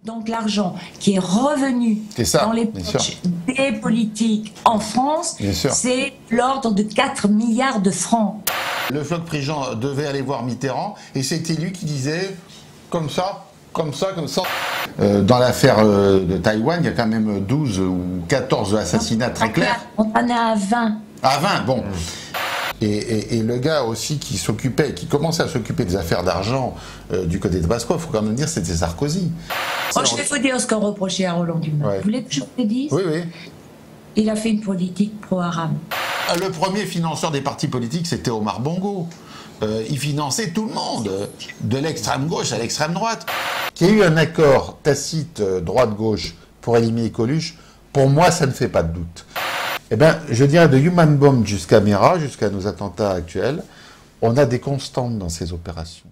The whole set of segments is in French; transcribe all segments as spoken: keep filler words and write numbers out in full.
Donc l'argent qui est revenu ça, dans les poches des politiques en France, c'est l'ordre de quatre milliards de francs. Le Floch Prigent devait aller voir Mitterrand et c'était lui qui disait comme ça, comme ça, comme ça. Euh, dans l'affaire euh, de Taïwan, il y a quand même douze ou quatorze assassinats très clairs. On en est à vingt. À vingt, bon. Et, et, et le gars aussi qui s'occupait, qui commençait à s'occuper des affaires d'argent euh, du côté de Tabasco, il faut quand même dire c'était Sarkozy. Oh, je vais vous dire ce qu'on reprochait à Roland Dumas. Ouais. Vous voulez que je vous le dise? Oui, oui. Il a fait une politique pro-arabe. Le premier financeur des partis politiques, c'était Omar Bongo. Euh, il finançait tout le monde, de l'extrême gauche à l'extrême droite. Qu'il y ait eu un accord tacite euh, droite-gauche pour éliminer Coluche, pour moi, ça ne fait pas de doute. Eh bien, je dirais de Human Bomb jusqu'à Mera, jusqu'à nos attentats actuels, on a des constantes dans ces opérations.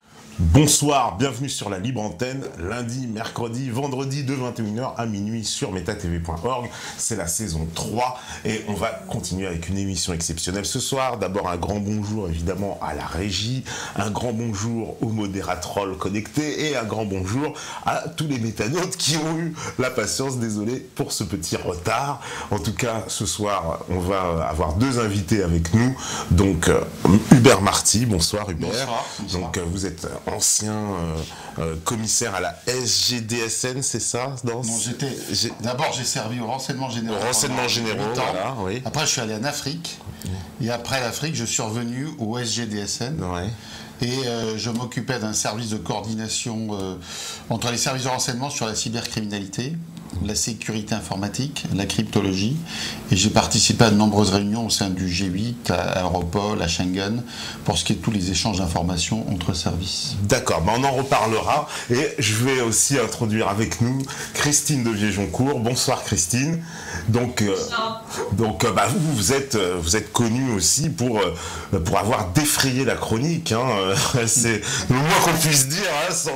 Bonsoir, bienvenue sur la libre antenne, lundi, mercredi, vendredi de vingt et une heures à minuit sur meta t v point org. C'est la saison trois et on va continuer avec une émission exceptionnelle ce soir. D'abord un grand bonjour évidemment à la régie, un grand bonjour aux modératrolls connectés et un grand bonjour à tous les métanautes qui ont eu la patience. Désolé pour ce petit retard. En tout cas, ce soir, on va avoir deux invités avec nous. Donc Hubert Marty, bonsoir Hubert. Bonsoir, bonsoir. Donc vous êtes ancien euh, euh, commissaire à la S G D S N, c'est ça? Non, j'étais. D'abord, j'ai servi au renseignement généraux. Au renseignement généraux, voilà, oui. Après, je suis allé en Afrique. Mmh. Et après l'Afrique, je suis revenu au S G D S N. Ouais. Et euh, je m'occupais d'un service de coordination euh, entre les services de renseignement sur la cybercriminalité, la sécurité informatique, la cryptologie. Et j'ai participé à de nombreuses réunions au sein du G huit, à Europol, à Schengen, pour ce qui est de tous les échanges d'informations entre services. D'accord, ben on en reparlera. Et je vais aussi introduire avec nous Christine de Viejoncourt. Bonsoir Christine. Donc, euh, donc euh, bah, vous, vous êtes, vous êtes connue aussi pour, euh, pour avoir défrayé la chronique. Hein. C'est le moins qu'on puisse dire. Hein, sans...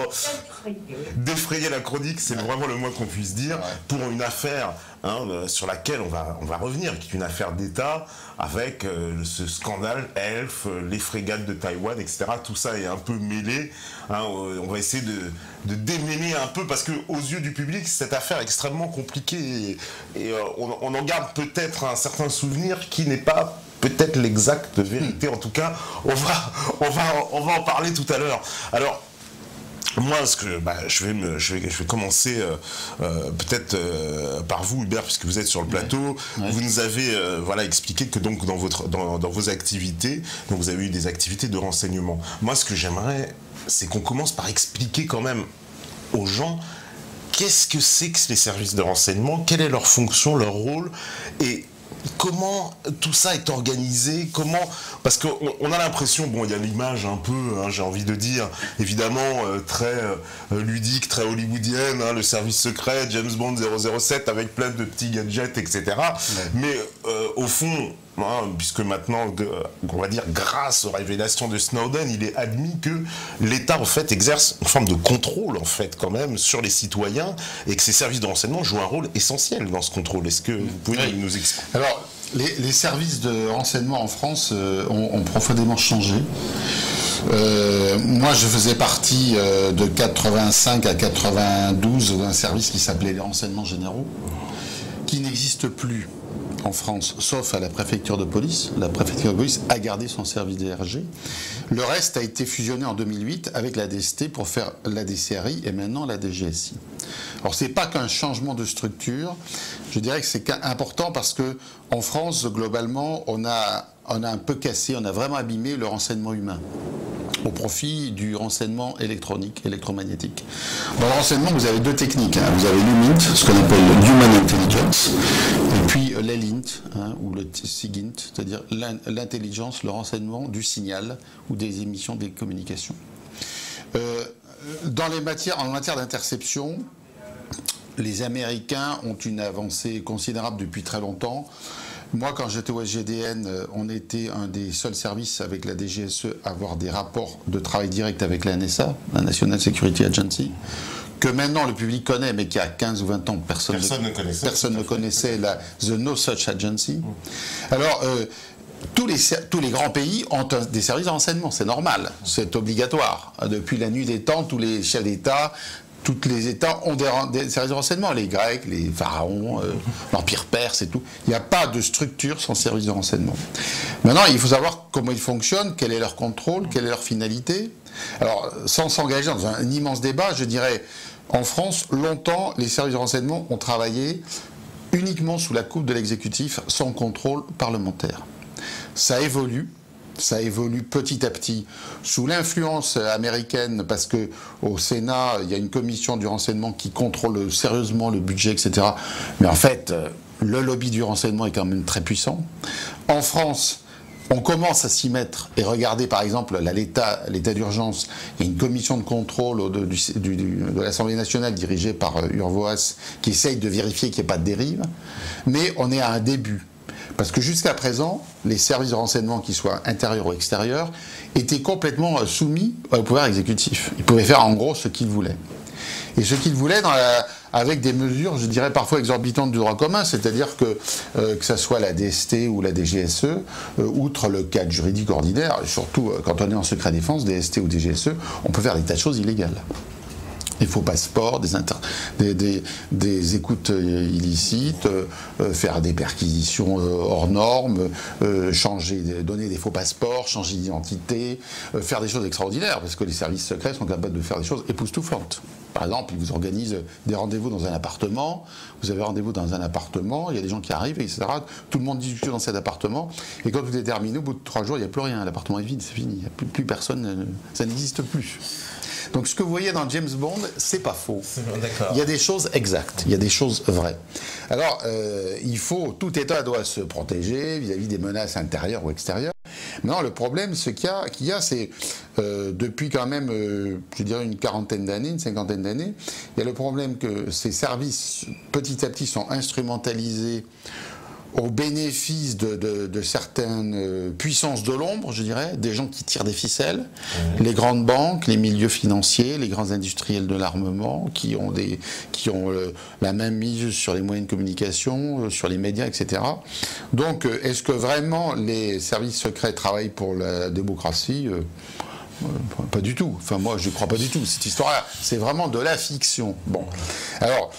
Défrayer la chronique, c'est vraiment le moins qu'on puisse dire pour une affaire hein, sur laquelle on va, on va revenir, qui est une affaire d'État avec euh, ce scandale Elf, euh, les frégates de Taïwan, et cetera. Tout ça est un peu mêlé. Hein, on va essayer de, de démêler un peu parce que aux yeux du public, cette affaire est extrêmement compliquée et, et euh, on, on en garde peut-être un certain souvenir qui n'est pas peut-être l'exacte vérité. En tout cas, on va, on va, on va en parler tout à l'heure. Alors. Moi, ce que, bah, je, vais me, je, vais, je vais commencer euh, euh, peut-être euh, par vous, Hubert, puisque vous êtes sur le plateau. Ouais. Ouais. Vous nous avez euh, voilà, expliqué que donc, dans, votre, dans, dans vos activités, donc vous avez eu des activités de renseignement. Moi, ce que j'aimerais, c'est qu'on commence par expliquer quand même aux gens qu'est-ce que c'est que les services de renseignement, quelle est leur fonction, leur rôle, et comment tout ça est organisé, comment... Parce qu'on on a l'impression, bon, il y a l'image un peu, hein, j'ai envie de dire, évidemment, euh, très euh, ludique, très hollywoodienne, hein, le service secret, James Bond zéro zéro sept, avec plein de petits gadgets, et cetera. Ouais. Mais euh, au fond, hein, puisque maintenant, de, on va dire, grâce aux révélations de Snowden, il est admis que l'État, en fait, exerce une forme de contrôle, en fait, quand même, sur les citoyens, et que ces services de renseignement jouent un rôle essentiel dans ce contrôle. Est-ce que vous pouvez oui. nous expliquer? Alors, les, les services de renseignement en France euh, ont, ont profondément changé. Euh, moi, je faisais partie euh, de quatre-vingt-cinq à quatre-vingt-douze d'un service qui s'appelait les renseignements généraux, qui n'existe plus en France, sauf à la préfecture de police. La préfecture de police a gardé son service D R G. Le reste a été fusionné en deux mille huit avec la D S T pour faire la D C R I et maintenant la D G S I. Alors, ce n'est pas qu'un changement de structure. Je dirais que c'est important parce que en France, globalement, on a, on a un peu cassé, on a vraiment abîmé le renseignement humain au profit du renseignement électronique, électromagnétique. Dans le renseignement, vous avez deux techniques. Hein. Vous avez l'U M I N T, ce qu'on appelle l'Human Intelligence, et puis l'E L I N T, hein, ou le SIGINT, c'est-à-dire l'intelligence, le renseignement du signal ou des émissions des communications. Euh, dans les matières, en matière d'interception, les Américains ont une avancée considérable depuis très longtemps. Moi, quand j'étais au S G D N, on était un des seuls services avec la D G S E à avoir des rapports de travail direct avec la N S A, la National Security Agency, que maintenant le public connaît, mais qu'il y a quinze ou vingt ans, personne, personne ne, ne connaissait, personne ne connaissait la The No Such Agency. Alors, euh, tous les, tous les grands pays ont un, des services de renseignement, c'est normal, c'est obligatoire. Depuis la nuit des temps, tous les chefs d'État tous les États ont des, des services de renseignement, les Grecs, les pharaons, euh, l'Empire perse et tout. Il n'y a pas de structure sans service de renseignement. Maintenant, il faut savoir comment ils fonctionnent, quel est leur contrôle, quelle est leur finalité. Alors, sans s'engager dans un, un immense débat, je dirais, en France, longtemps, les services de renseignement ont travaillé uniquement sous la coupe de l'exécutif, sans contrôle parlementaire. Ça évolue. Ça évolue petit à petit sous l'influence américaine parce que au Sénat, il y a une commission du renseignement qui contrôle sérieusement le budget, et cetera. Mais en fait, le lobby du renseignement est quand même très puissant. En France, on commence à s'y mettre et regarder par exemple l'état l'état d'urgence. Il y a une commission de contrôle de, du, du, de l'Assemblée nationale dirigée par Urvoas qui essaye de vérifier qu'il n'y ait pas de dérive. Mais on est à un début. Parce que jusqu'à présent, les services de renseignement, qu'ils soient intérieurs ou extérieurs, étaient complètement soumis au pouvoir exécutif. Ils pouvaient faire en gros ce qu'ils voulaient. Et ce qu'ils voulaient dans la, avec des mesures, je dirais parfois exorbitantes du droit commun, c'est-à-dire que euh, que ça soit la D S T ou la D G S E, euh, outre le cadre juridique ordinaire, surtout euh, quand on est en secret défense, D S T ou D G S E, on peut faire des tas de choses illégales. Des faux passeports, des, inter... des, des, des écoutes illicites, euh, faire des perquisitions euh, hors normes, euh, changer, donner des faux passeports, changer d'identité, euh, faire des choses extraordinaires, parce que les services secrets sont capables de faire des choses époustouflantes. Par exemple, ils vous organisent des rendez-vous dans un appartement, vous avez rendez-vous dans un appartement, il y a des gens qui arrivent, et cetera. Tout le monde discute dans cet appartement, et quand tout est terminé, au bout de trois jours, il n'y a plus rien, l'appartement est vide, c'est fini, il n'y a plus, plus personne, ça n'existe plus. Donc ce que vous voyez dans James Bond, c'est pas faux. Il y a des choses exactes, il y a des choses vraies. Alors, euh, il faut, tout État doit se protéger vis-à-vis des menaces intérieures ou extérieures. Maintenant, le problème, ce qu'il y a, qu'il y a c'est, euh, depuis quand même, euh, je dirais une quarantaine d'années, une cinquantaine d'années, il y a le problème que ces services, petit à petit, sont instrumentalisés au bénéfice de, de, de certaines puissances de l'ombre, je dirais, des gens qui tirent des ficelles, mmh. les grandes banques, les milieux financiers, les grands industriels de l'armement, qui ont, des, qui ont euh, la même mise sur les moyens de communication, euh, sur les médias, et cetera. Donc, euh, est-ce que vraiment les services secrets travaillent pour la démocratie ? euh, euh, Pas du tout. Enfin, moi, je ne crois pas du tout. Cette histoire-là, c'est vraiment de la fiction. Bon. Alors,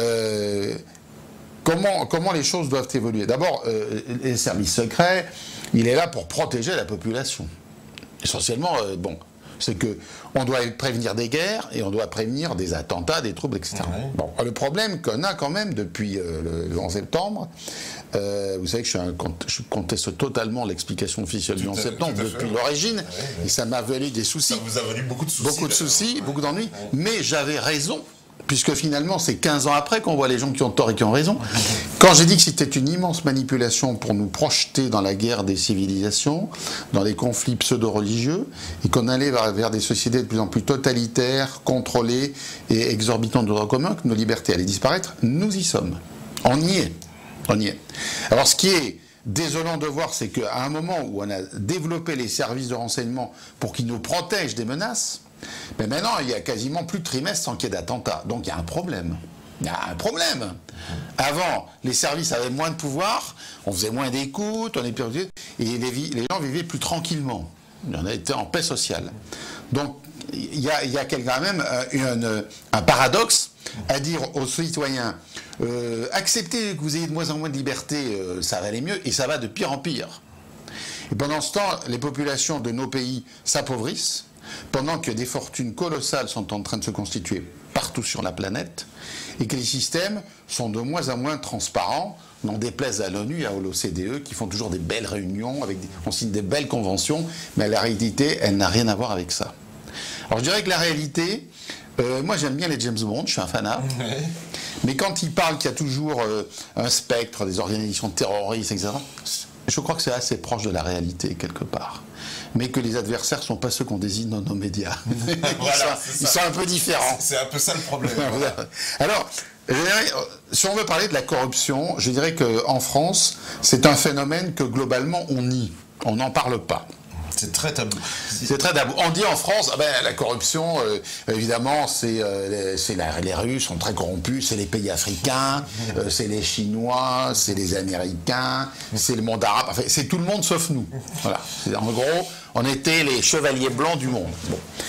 euh, Comment, comment les choses doivent évoluer? D'abord, euh, les services secrets, il est là pour protéger la population. Essentiellement, euh, bon, c'est que on doit prévenir des guerres et on doit prévenir des attentats, des troubles, et cetera. Ouais. Bon, le problème qu'on a quand même depuis euh, le onze septembre, euh, vous savez que je, suis un, je conteste totalement l'explication officielle du onze septembre depuis l'origine, ouais, ouais. Et ça m'a valu des soucis. Ça vous a valu beaucoup de soucis. Beaucoup de soucis, ouais. beaucoup d'ennuis, ouais. Mais j'avais raison. Puisque finalement, c'est quinze ans après qu'on voit les gens qui ont tort et qui ont raison. Quand j'ai dit que c'était une immense manipulation pour nous projeter dans la guerre des civilisations, dans les conflits pseudo-religieux, et qu'on allait vers, vers des sociétés de plus en plus totalitaires, contrôlées et exorbitantes de droit commun, que nos libertés allaient disparaître, nous y sommes. On y est. On y est. Alors ce qui est désolant de voir, c'est qu'à un moment où on a développé les services de renseignement pour qu'ils nous protègent des menaces, mais maintenant, il y a quasiment plus de trimestres sans qu'il y ait d'attentats. Donc il y a un problème. Il y a un problème. Avant, les services avaient moins de pouvoir, on faisait moins d'écoute, on est plus... et les, les gens vivaient plus tranquillement. On était en paix sociale. Donc il y a, il y a quand même une, un paradoxe à dire aux citoyens euh, acceptez que vous ayez de moins en moins de liberté, euh, ça va aller mieux, et ça va de pire en pire. Et pendant ce temps, les populations de nos pays s'appauvrissent, pendant que des fortunes colossales sont en train de se constituer partout sur la planète, et que les systèmes sont de moins en moins transparents, n'en déplaise à l'ONU et à l'O C D E, qui font toujours des belles réunions, avec des, on signe des belles conventions, mais la réalité, elle n'a rien à voir avec ça. Alors je dirais que la réalité, euh, moi j'aime bien les James Bond, je suis un fanat, ouais. Mais quand ils parlent qu'il y a toujours euh, un spectre, des organisations terroristes, et cetera, je crois que c'est assez proche de la réalité, quelque part. Mais que les adversaires ne sont pas ceux qu'on désigne dans nos médias. Voilà, ils, sont, ils sont un peu différents. C'est un peu ça le problème. Voilà. Alors, je dirais, si on veut parler de la corruption, je dirais qu'en France, c'est un phénomène que globalement on nie. On n'en parle pas. C'est très tabou. C'est très tabou. On dit en France, ah ben, la corruption, euh, évidemment, c'est euh, les, les Russes sont très corrompus, c'est les pays africains, euh, c'est les Chinois, c'est les Américains, c'est le monde arabe, enfin, c'est tout le monde sauf nous. Voilà. En gros, on était les chevaliers blancs du monde. Bon.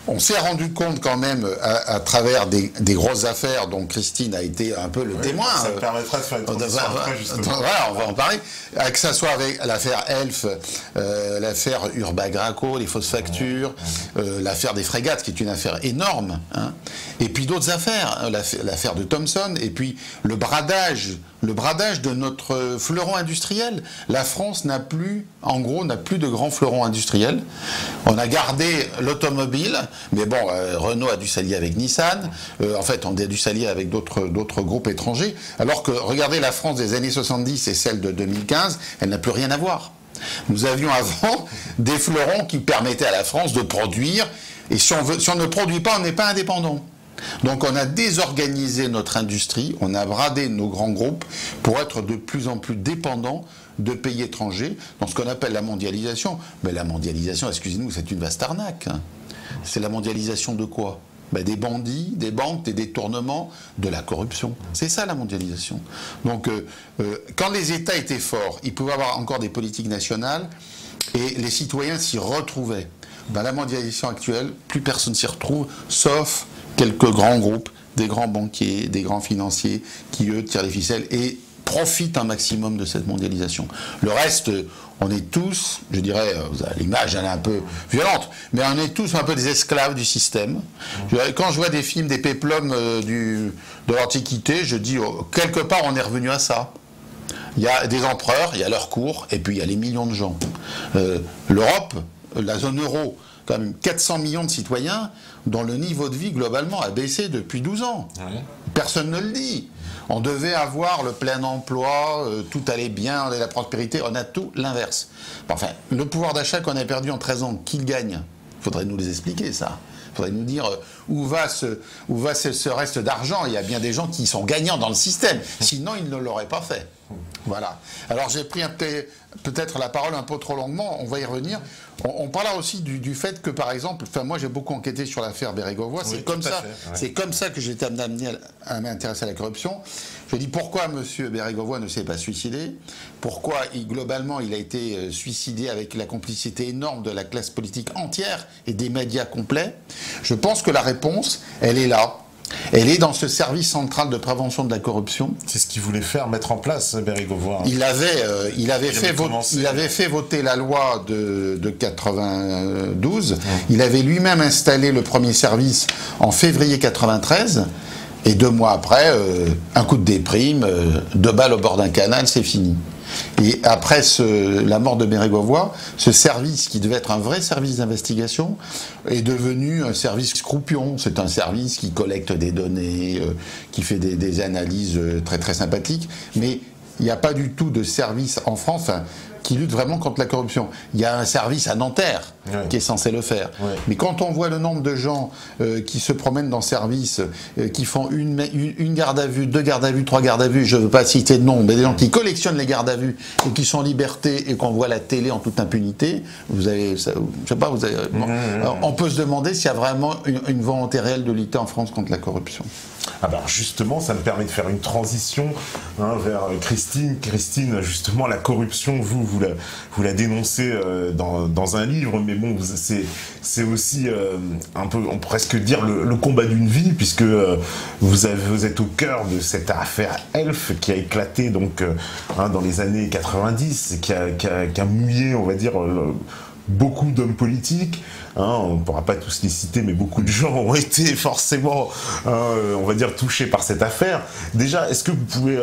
on s'est rendu compte quand même à, à travers des, des grosses affaires dont Christine a été un peu le oui, témoin. Ça me permettra de faire une transition euh, après, justement. Voilà, on va en parler. Que ça soit avec l'affaire Elf, euh, l'affaire Urbagraco, les fausses factures, ouais, ouais. Euh, l'affaire des frégates, qui est une affaire énorme, hein, et puis d'autres affaires, l'affaire de Thomson, et puis le bradage, le bradage de notre fleuron industriel. La France n'a plus, en gros, n'a plus de grands fleurons industriels. On a gardé l'automobile, mais bon, euh, Renault a dû s'allier avec Nissan, euh, en fait, on a dû s'allier avec d'autres d'autres groupes étrangers, alors que, regardez la France des années soixante-dix et celle de deux mille quinze, elle n'a plus rien à voir. Nous avions avant des fleurons qui permettaient à la France de produire, et si on, veut, si on ne produit pas, on n'est pas indépendant. Donc on a désorganisé notre industrie, on a bradé nos grands groupes pour être de plus en plus dépendants de pays étrangers dans ce qu'on appelle la mondialisation. Mais la mondialisation, excusez-nous, c'est une vaste arnaque. Hein. C'est la mondialisation de quoi? Ben des bandits, des banques, des détournements, de la corruption. C'est ça la mondialisation. Donc euh, euh, quand les États étaient forts, ils pouvaient avoir encore des politiques nationales et les citoyens s'y retrouvaient. Dans la mondialisation actuelle, plus personne s'y retrouve, sauf quelques grands groupes, des grands banquiers, des grands financiers qui, eux, tirent les ficelles et profitent un maximum de cette mondialisation. Le reste, on est tous, je dirais, l'image elle est un peu violente, mais on est tous un peu des esclaves du système. Quand je vois des films, des péplums euh, du, de l'Antiquité, je dis, oh, quelque part, on est revenu à ça. Il y a des empereurs, il y a leur cour, et puis il y a les millions de gens. Euh, L'Europe, la zone euro, quand même quatre cents millions de citoyens dont le niveau de vie globalement a baissé depuis douze ans. Ouais. Personne ne le dit. On devait avoir le plein emploi, euh, tout allait bien, on avait la prospérité, on a tout l'inverse. Enfin, le pouvoir d'achat qu'on a perdu en treize ans, qui le gagne? Il faudrait nous les expliquer, ça. Il faudrait nous dire euh, où va, ce, où va ce, ce reste d'argent. Il y a bien des gens qui sont gagnants dans le système, sinon ils ne l'auraient pas fait. Voilà. Alors j'ai pris peut-être la parole un peu trop longuement, on va y revenir. On, on parlera aussi du, du fait que, par exemple, enfin moi j'ai beaucoup enquêté sur l'affaire Bérégovoy, oui, c'est comme ça, ouais. C'est comme ça que j'ai été amené à, à m'intéresser à la corruption. Je dis pourquoi M. Bérégovoy ne s'est pas suicidé, pourquoi il, globalement il a été suicidé avec la complicité énorme de la classe politique entière et des médias complets. Je pense que la réponse, elle est là. Elle est dans ce service central de prévention de la corruption. C'est ce qu'il voulait faire, mettre en place, Bérégovoy. Il avait, euh, il avait, il fait, avait commencé, il avait fait voter la loi de, de quatre-vingt-douze. Mmh. Il avait lui-même installé le premier service en février quatre-vingt-treize. Et deux mois après, euh, un coup de déprime, euh, deux balles au bord d'un canal, c'est fini. Et après ce, la mort de Bérégovoy, ce service qui devait être un vrai service d'investigation est devenu un service croupion. C'est un service qui collecte des données, euh, qui fait des, des analyses très très sympathiques, mais il n'y a pas du tout de service en France hein, qui lutte vraiment contre la corruption. Il y a un service à Nanterre ouais. qui est censé le faire. Ouais. Mais quand on voit le nombre de gens euh, qui se promènent dans service, euh, qui font une, une, une garde à vue, deux gardes à vue, trois gardes à vue, je ne veux pas citer de nom, mais des gens qui collectionnent les gardes à vue et qui sont en liberté et qu'on voit la télé en toute impunité, vous avez, ça, je sais pas, vous avez, bon, mmh, alors, on peut se demander s'il y a vraiment une, une volonté réelle de lutter en France contre la corruption. Ah ben justement, ça me permet de faire une transition hein, vers Christine. Christine, justement, la corruption, vous, vous la, vous la dénoncez euh, dans, dans un livre, mais bon, c'est, c'est aussi euh, un peu, on pourrait presque dire, le, le combat d'une vie, puisque euh, vous, avez, vous êtes au cœur de cette affaire Elf qui a éclaté donc, euh, hein, dans les années quatre-vingt-dix, qui a, qui a, qui a mouillé, on va dire, le, beaucoup d'hommes politiques, hein, on ne pourra pas tous les citer, mais beaucoup de gens ont été forcément, hein, on va dire, touchés par cette affaire. Déjà, est-ce que vous pouvez,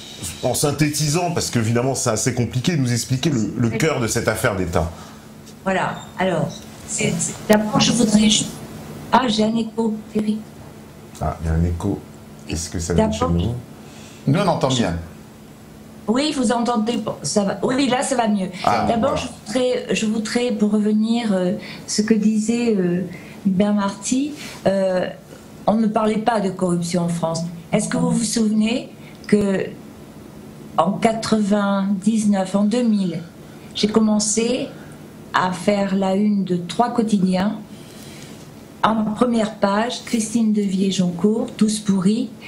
en synthétisant, parce qu'évidemment c'est assez compliqué, nous expliquer le, le cœur de cette affaire d'État? Voilà, alors, d'abord je voudrais... Ah, j'ai un écho, Thierry. Ah, il y a un écho. Est-ce que ça vient de chez nous? Nous, on entend bien. Oui, vous entendez, ça va. Oui, là, ça va mieux. Ah, D'abord, voilà. je, voudrais, je voudrais, pour revenir, euh, ce que disait euh, Hubert Marty, euh, on ne parlait pas de corruption en France. Est-ce que vous vous souvenez que en quatre-vingt-dix-neuf, en deux mille, j'ai commencé à faire la une de trois quotidiens. En première page, Christine Devier-Joncourt, tous pourris.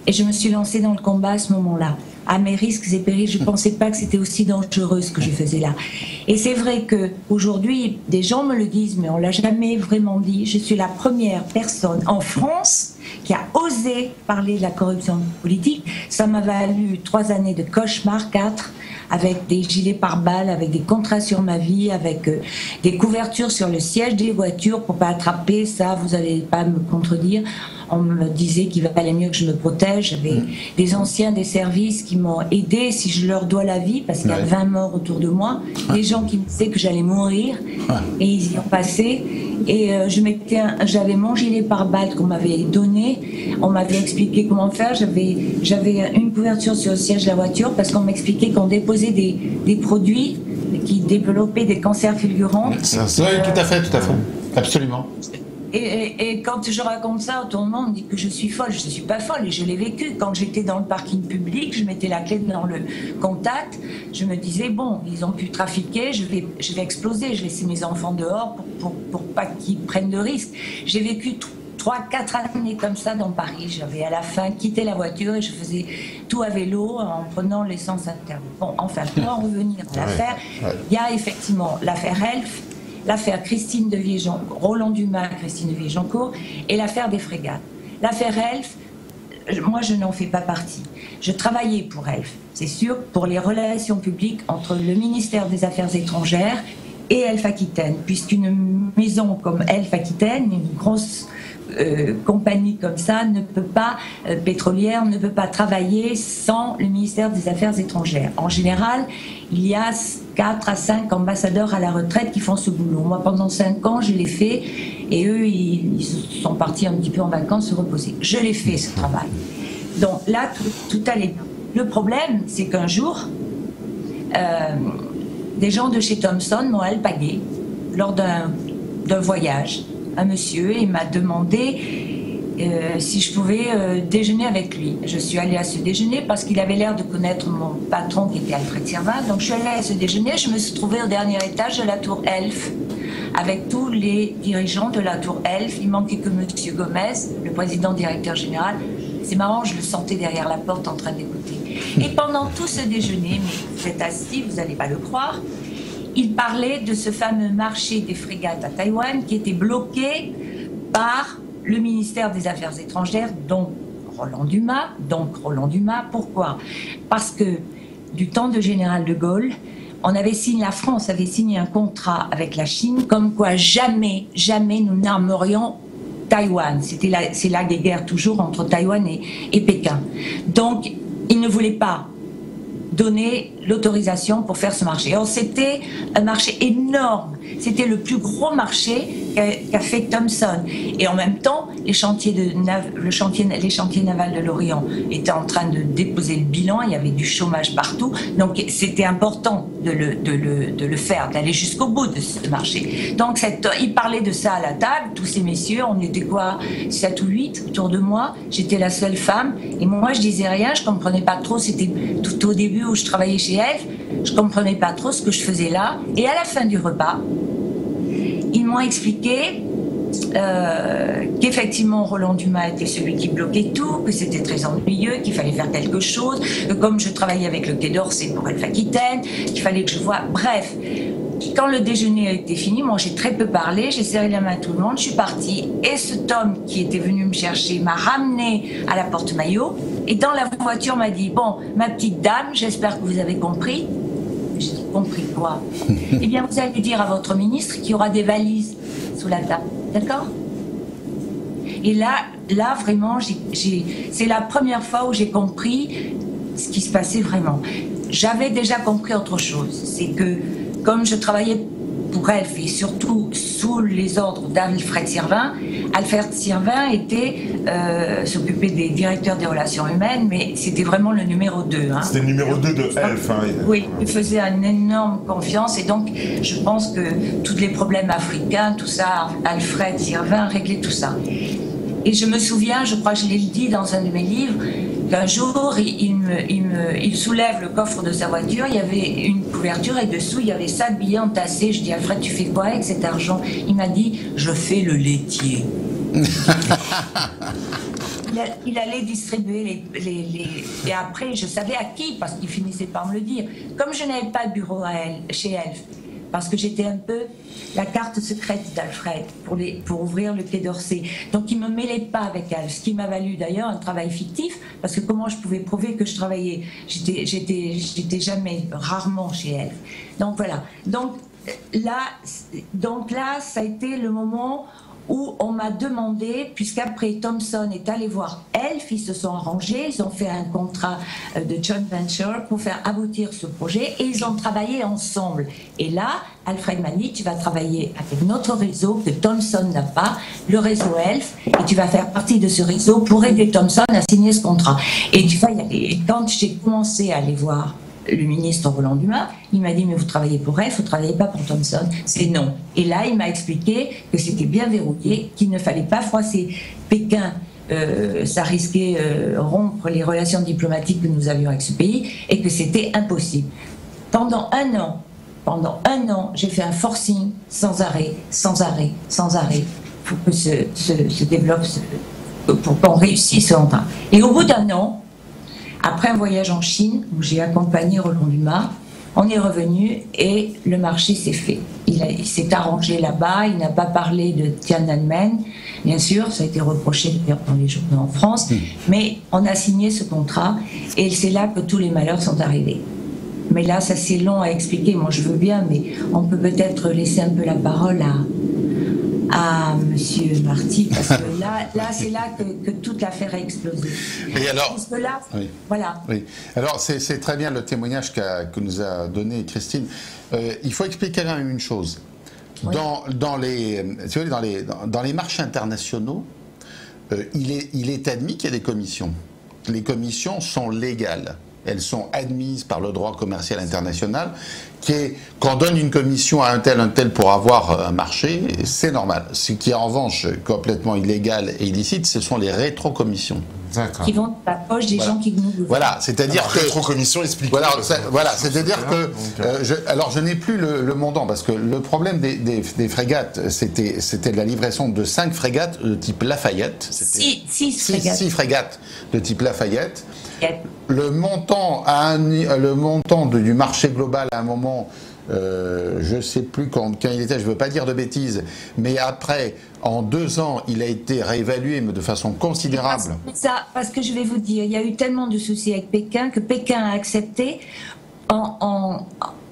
Et je me suis lancée dans le combat à ce moment-là, à mes risques et périls. Je ne pensais pas que c'était aussi dangereux ce que je faisais là. Et c'est vrai qu'aujourd'hui, des gens me le disent, mais on ne l'a jamais vraiment dit. Je suis la première personne en France qui a osé parler de la corruption politique. Ça m'a valu trois années de cauchemar, quatre, avec des gilets pare-balles, avec des contrats sur ma vie, avec euh, des couvertures sur le siège des voitures pour ne pas attraper ça, vous n'allez pas me contredire. On me disait qu'il valait mieux que je me protège. J'avais mmh. des anciens des services qui m'ont aidé, si je leur dois la vie, parce qu'il ouais. y a vingt morts autour de moi, ouais. des gens qui me disaient que j'allais mourir, ouais. et ils y ont passé. Et euh, je m'étais, j'avais mon gilet pare-balles qu'on m'avait donné, on m'avait expliqué comment faire, j'avais, j'avais une couverture sur le siège de la voiture, parce qu'on m'expliquait qu'on déposait des, des produits qui développaient des cancers fulgurants. Ça, ça, oui, tout à fait, tout à fait, absolument. Et, et, et quand je raconte ça autour de moi, on me dit que je suis folle. Je ne suis pas folle et je l'ai vécu. Quand j'étais dans le parking public, je mettais la clé dans le contact. Je me disais, bon, ils ont pu trafiquer, je vais, je vais exploser, je vais laisser mes enfants dehors pour, pour, pour pas qu'ils prennent de risques. J'ai vécu trois, quatre années comme ça dans Paris. J'avais à la fin quitté la voiture et je faisais tout à vélo en prenant l'essence interne. Bon, enfin, pour en revenir à l'affaire, il ouais, ouais. y a effectivement l'affaire Elf, l'affaire Christine de Vier-Joncourt, Roland Dumas, Christine de Vier-Joncourt, et l'affaire des frégates. L'affaire Elf, moi je n'en fais pas partie. Je travaillais pour Elf, c'est sûr, pour les relations publiques entre le ministère des Affaires étrangères et Elf Aquitaine, puisqu'une maison comme Elf Aquitaine, une grosse euh, compagnie comme ça, ne peut pas, euh, pétrolière, ne peut pas travailler sans le ministère des Affaires étrangères. En général, il y a quatre à cinq ambassadeurs à la retraite qui font ce boulot. Moi, pendant cinq ans, je l'ai fait, et eux, ils, ils sont partis un petit peu en vacances se reposer. Je l'ai fait, ce travail. Donc là, tout, tout allait bien. Le problème, c'est qu'un jour, euh, des gens de chez Thomson m'ont alpagué lors d'un, d'un voyage. Un monsieur, et il m'a demandé euh, si je pouvais euh, déjeuner avec lui. Je suis allée à ce déjeuner parce qu'il avait l'air de connaître mon patron qui était Alfred Sirvin. Donc je suis allée à ce déjeuner, je me suis trouvée au dernier étage de la tour Elf avec tous les dirigeants de la tour Elf. Il manquait que monsieur Gomez, le président directeur général. C'est marrant, je le sentais derrière la porte en train d'écouter. Et pendant tout ce déjeuner, mais vous êtes assis, vous n'allez pas le croire, il parlait de ce fameux marché des frégates à Taïwan qui était bloqué par le ministère des Affaires étrangères, donc Roland Dumas. Donc Roland Dumas, pourquoi ? Parce que du temps de général de Gaulle, on avait signé, la France avait signé un contrat avec la Chine, comme quoi jamais, jamais nous n'armerions Taïwan. C'était la, c'est la guerre toujours entre Taïwan et, et Pékin. Donc, il ne voulait pas donner l'autorisation pour faire ce marché. Alors, c'était un marché énorme. C'était le plus gros marché qu'a, qu'a fait Thomson. Et en même temps, les chantiers, de nav- le chantier, les chantiers navals de l'Orient étaient en train de déposer le bilan. Il y avait du chômage partout. Donc, c'était important de le, de le, de le faire, d'aller jusqu'au bout de ce marché. Donc, cette, il parlait de ça à la table, tous ces messieurs. On était quoi, sept ou huit autour de moi. J'étais la seule femme. Et moi, je disais rien. Je comprenais pas trop. C'était tout au début où je travaillais chez Elf. Je comprenais pas trop ce que je faisais là. Et à la fin du repas, ils m'ont expliqué euh, qu'effectivement Roland Dumas était celui qui bloquait tout, que c'était très ennuyeux, qu'il fallait faire quelque chose, que comme je travaillais avec le Quai d'Orsay pour Elf Aquitaine, qu'il fallait que je voie... Bref, quand le déjeuner a été fini, moi j'ai très peu parlé, j'ai serré la main à tout le monde, je suis partie, et cet homme qui était venu me chercher m'a ramené à la Porte-Maillot, et dans la voiture m'a dit « Bon, ma petite dame, j'espère que vous avez compris. » J'ai dit, compris quoi ? Eh bien, vous allez dire à votre ministre qu'il y aura des valises sous la table, d'accord ? Et là, là vraiment, j'ai, j'ai, c'est la première fois où j'ai compris ce qui se passait vraiment. J'avais déjà compris autre chose, c'est que comme je travaillais pour Elf et surtout sous les ordres d'Alfred Sirvin, Alfred Sirvin était euh, s'occupait des directeurs des relations humaines, mais c'était vraiment le numéro deux. Hein. C'était le numéro deux de Elf. Hein. Oui, il faisait une énorme confiance et donc je pense que tous les problèmes africains, tout ça, Alfred Sirvin réglait tout ça. Et je me souviens, je crois que je l'ai dit dans un de mes livres, qu'un jour, il, il, me, il, me, il soulève le coffre de sa voiture, il y avait une couverture et dessous, il y avait ça de billets entassés. Je dis, Alfred, tu fais quoi avec cet argent ? Il m'a dit, je fais le laitier. il, a, il allait distribuer les, les, les... Et après, je savais à qui, parce qu'il finissait par me le dire. Comme je n'avais pas de bureau à elle, chez Elf, parce que j'étais un peu la carte secrète d'Alfred pour, les, pour ouvrir le Quai d'Orsay. Donc il ne me mêlait pas avec elle, ce qui m'a valu d'ailleurs un travail fictif, parce que comment je pouvais prouver que je travaillais? J'étais, j'étais, j'étais jamais, rarement chez elle. Donc voilà. Donc là, donc là, ça a été le moment où on m'a demandé, puisqu'après Thomson est allé voir Elf, ils se sont arrangés, ils ont fait un contrat de joint venture pour faire aboutir ce projet et ils ont travaillé ensemble. Et là, Alfred m'a dit, tu vas travailler avec notre réseau que Thomson n'a pas, le réseau Elf, et tu vas faire partie de ce réseau pour aider Thomson à signer ce contrat. Et tu vas y aller. Et quand j'ai commencé à aller voir le ministre Roland Dumas, il m'a dit, mais vous travaillez pour Elf, vous ne travaillez pas pour Thomson. C'est non. Et là, il m'a expliqué que c'était bien verrouillé, qu'il ne fallait pas froisser Pékin. Euh, ça risquait euh, rompre les relations diplomatiques que nous avions avec ce pays et que c'était impossible. Pendant un an, pendant un an, j'ai fait un forcing sans arrêt, sans arrêt, sans arrêt, pour que se, se, se développe, ce, pour qu'on réussisse ce contrat. Et au bout d'un an, après un voyage en Chine, où j'ai accompagné Roland Dumas, on est revenu et le marché s'est fait. Il, a, il s'est arrangé là-bas, il n'a pas parlé de Tiananmen, bien sûr, ça a été reproché dans les journaux en France, mmh. mais on a signé ce contrat et c'est là que tous les malheurs sont arrivés. Mais là, ça c'est long à expliquer, moi je veux bien, mais on peut peut-être laisser un peu la parole à... à Monsieur Marty, parce que là, là c'est là que, que toute l'affaire a explosé. Et alors, parce que là, oui. voilà. Oui. Alors, c'est, c'est très bien le témoignage qu'a, que nous a donné Christine. Euh, il faut expliquer quand même une chose. Oui. Dans, dans, les, si vous voulez, dans, les, dans, dans les marchés internationaux, euh, il, est, il est admis qu'il y a des commissions. Les commissions sont légales. Elles sont admises par le droit commercial international, qui est qu'on donne une commission à un tel, un tel pour avoir un marché, c'est normal. Ce qui est en revanche complètement illégal et illicite, ce sont les rétrocommissions. Qui vont dans la poche des voilà. gens qui nous. Voilà, c'est-à-dire alors, que rétrocommission explique. Voilà, ça, voilà, c'est-à-dire que euh, je, alors je n'ai plus le, le montant parce que le problème des, des, des frégates, c'était c'était de la livraison de cinq frégates de type Lafayette. Six, six, six, frégates. six frégates de type Lafayette. Le montant, à un, le montant de, du marché global à un moment, euh, je ne sais plus quand, quand il était, je ne veux pas dire de bêtises, mais après, en deux ans, il a été réévalué mais de façon considérable. Parce, ça, parce que je vais vous dire, il y a eu tellement de soucis avec Pékin que Pékin a accepté en, en,